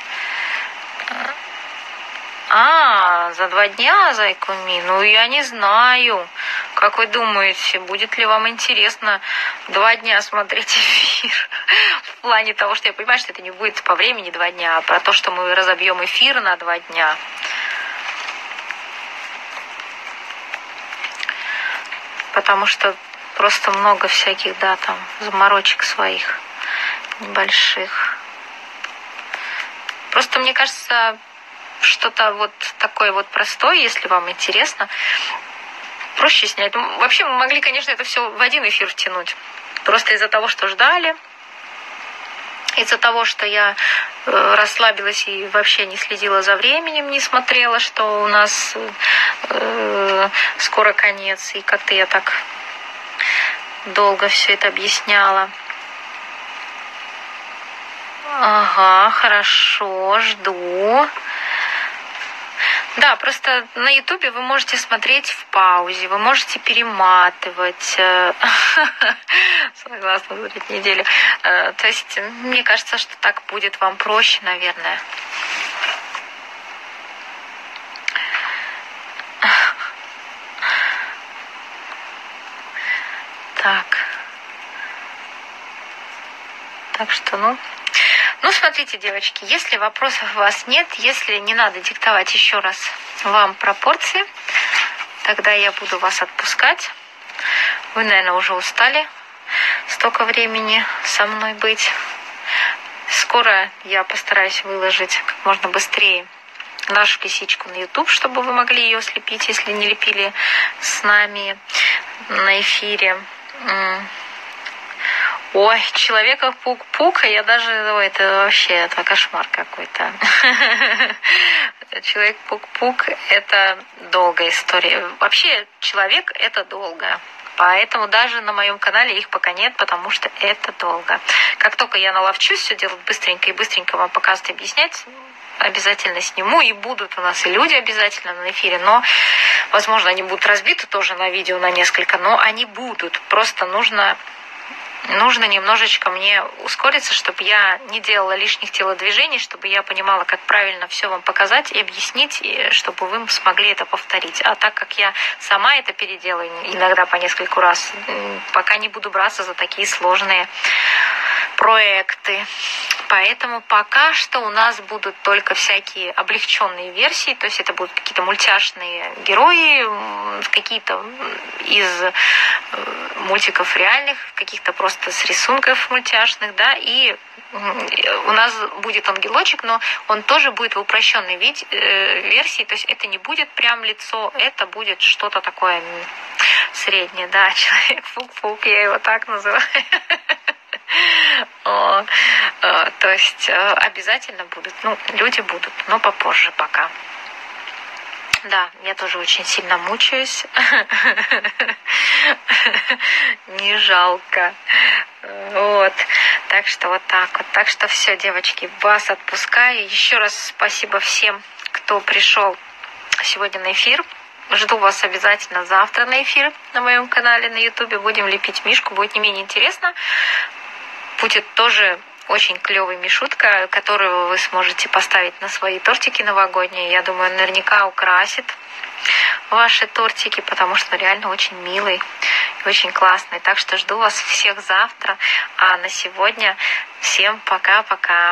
За 2 дня, зайку Ми? Ну, я не знаю. Как вы думаете, будет ли вам интересно 2 дня смотреть эфир? В плане того, что я понимаю, что это не будет по времени 2 дня, а про то, что мы разобьем эфир на 2 дня. Потому что просто много всяких, да, там, заморочек своих небольших. Просто мне кажется, что-то вот такое вот простое, если вам интересно, проще снять. Ну, вообще мы могли, конечно, это все в один эфир втянуть. Просто из-за того, что ждали, из-за того, что я расслабилась и вообще не следила за временем, не смотрела, что у нас скоро конец, и как-то я так долго все это объясняла. Ага, хорошо, жду. Да, просто на Ютубе вы можете смотреть в паузе, вы можете перематывать. Согласна, смотреть неделю. То есть, мне кажется, что так будет вам проще, наверное. Так что, ну, смотрите, девочки, если вопросов у вас нет, если не надо диктовать еще раз вам пропорции, тогда я буду вас отпускать. Вы, наверное, уже устали столько времени со мной быть. Скоро я постараюсь выложить как можно быстрее нашу лисичку на YouTube, чтобы вы могли ее слепить, если не лепили с нами на эфире. Ой, человека пук-пук, я даже, это вообще, это кошмар какой-то. Человек пук-пук – это долгая история. Вообще, человек – это долго. Поэтому даже на моем канале их пока нет, потому что это долго. Как только я наловчусь все делать быстренько и быстренько вам показывать и объяснять, обязательно сниму, и будут у нас и люди обязательно на эфире, но, возможно, они будут разбиты тоже на видео на несколько, но они будут. Просто нужно немножечко мне ускориться, чтобы я не делала лишних телодвижений, чтобы я понимала, как правильно все вам показать и объяснить, и чтобы вы смогли это повторить. А так как я сама это переделаю иногда по нескольку раз, пока не буду браться за такие сложные проекты. Поэтому пока что у нас будут только всякие облегченные версии, то есть это будут какие-то мультяшные герои, какие-то из мультиков реальных, каких-то просто с рисунков мультяшных, да, и у нас будет ангелочек, но он тоже будет в упрощенной версии, то есть это не будет прям лицо, это будет что-то такое среднее, да, человек-пук-пук, я его так называю. То есть обязательно будут, люди будут, но попозже пока. Да, я тоже очень сильно мучаюсь. Не жалко. Вот. Так что вот так вот. Так что все, девочки, вас отпускаю. Еще раз спасибо всем, кто пришел сегодня на эфир. Жду вас обязательно завтра на эфир на моем канале на Ютубе. Будем лепить мишку, будет не менее интересно. Будет тоже очень клевый мишутка, которую вы сможете поставить на свои тортики новогодние. Я думаю, наверняка украсит ваши тортики, потому что реально очень милый и очень классный. Так что жду вас всех завтра. А на сегодня всем пока-пока.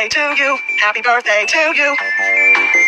birthday to you. Happy birthday to you.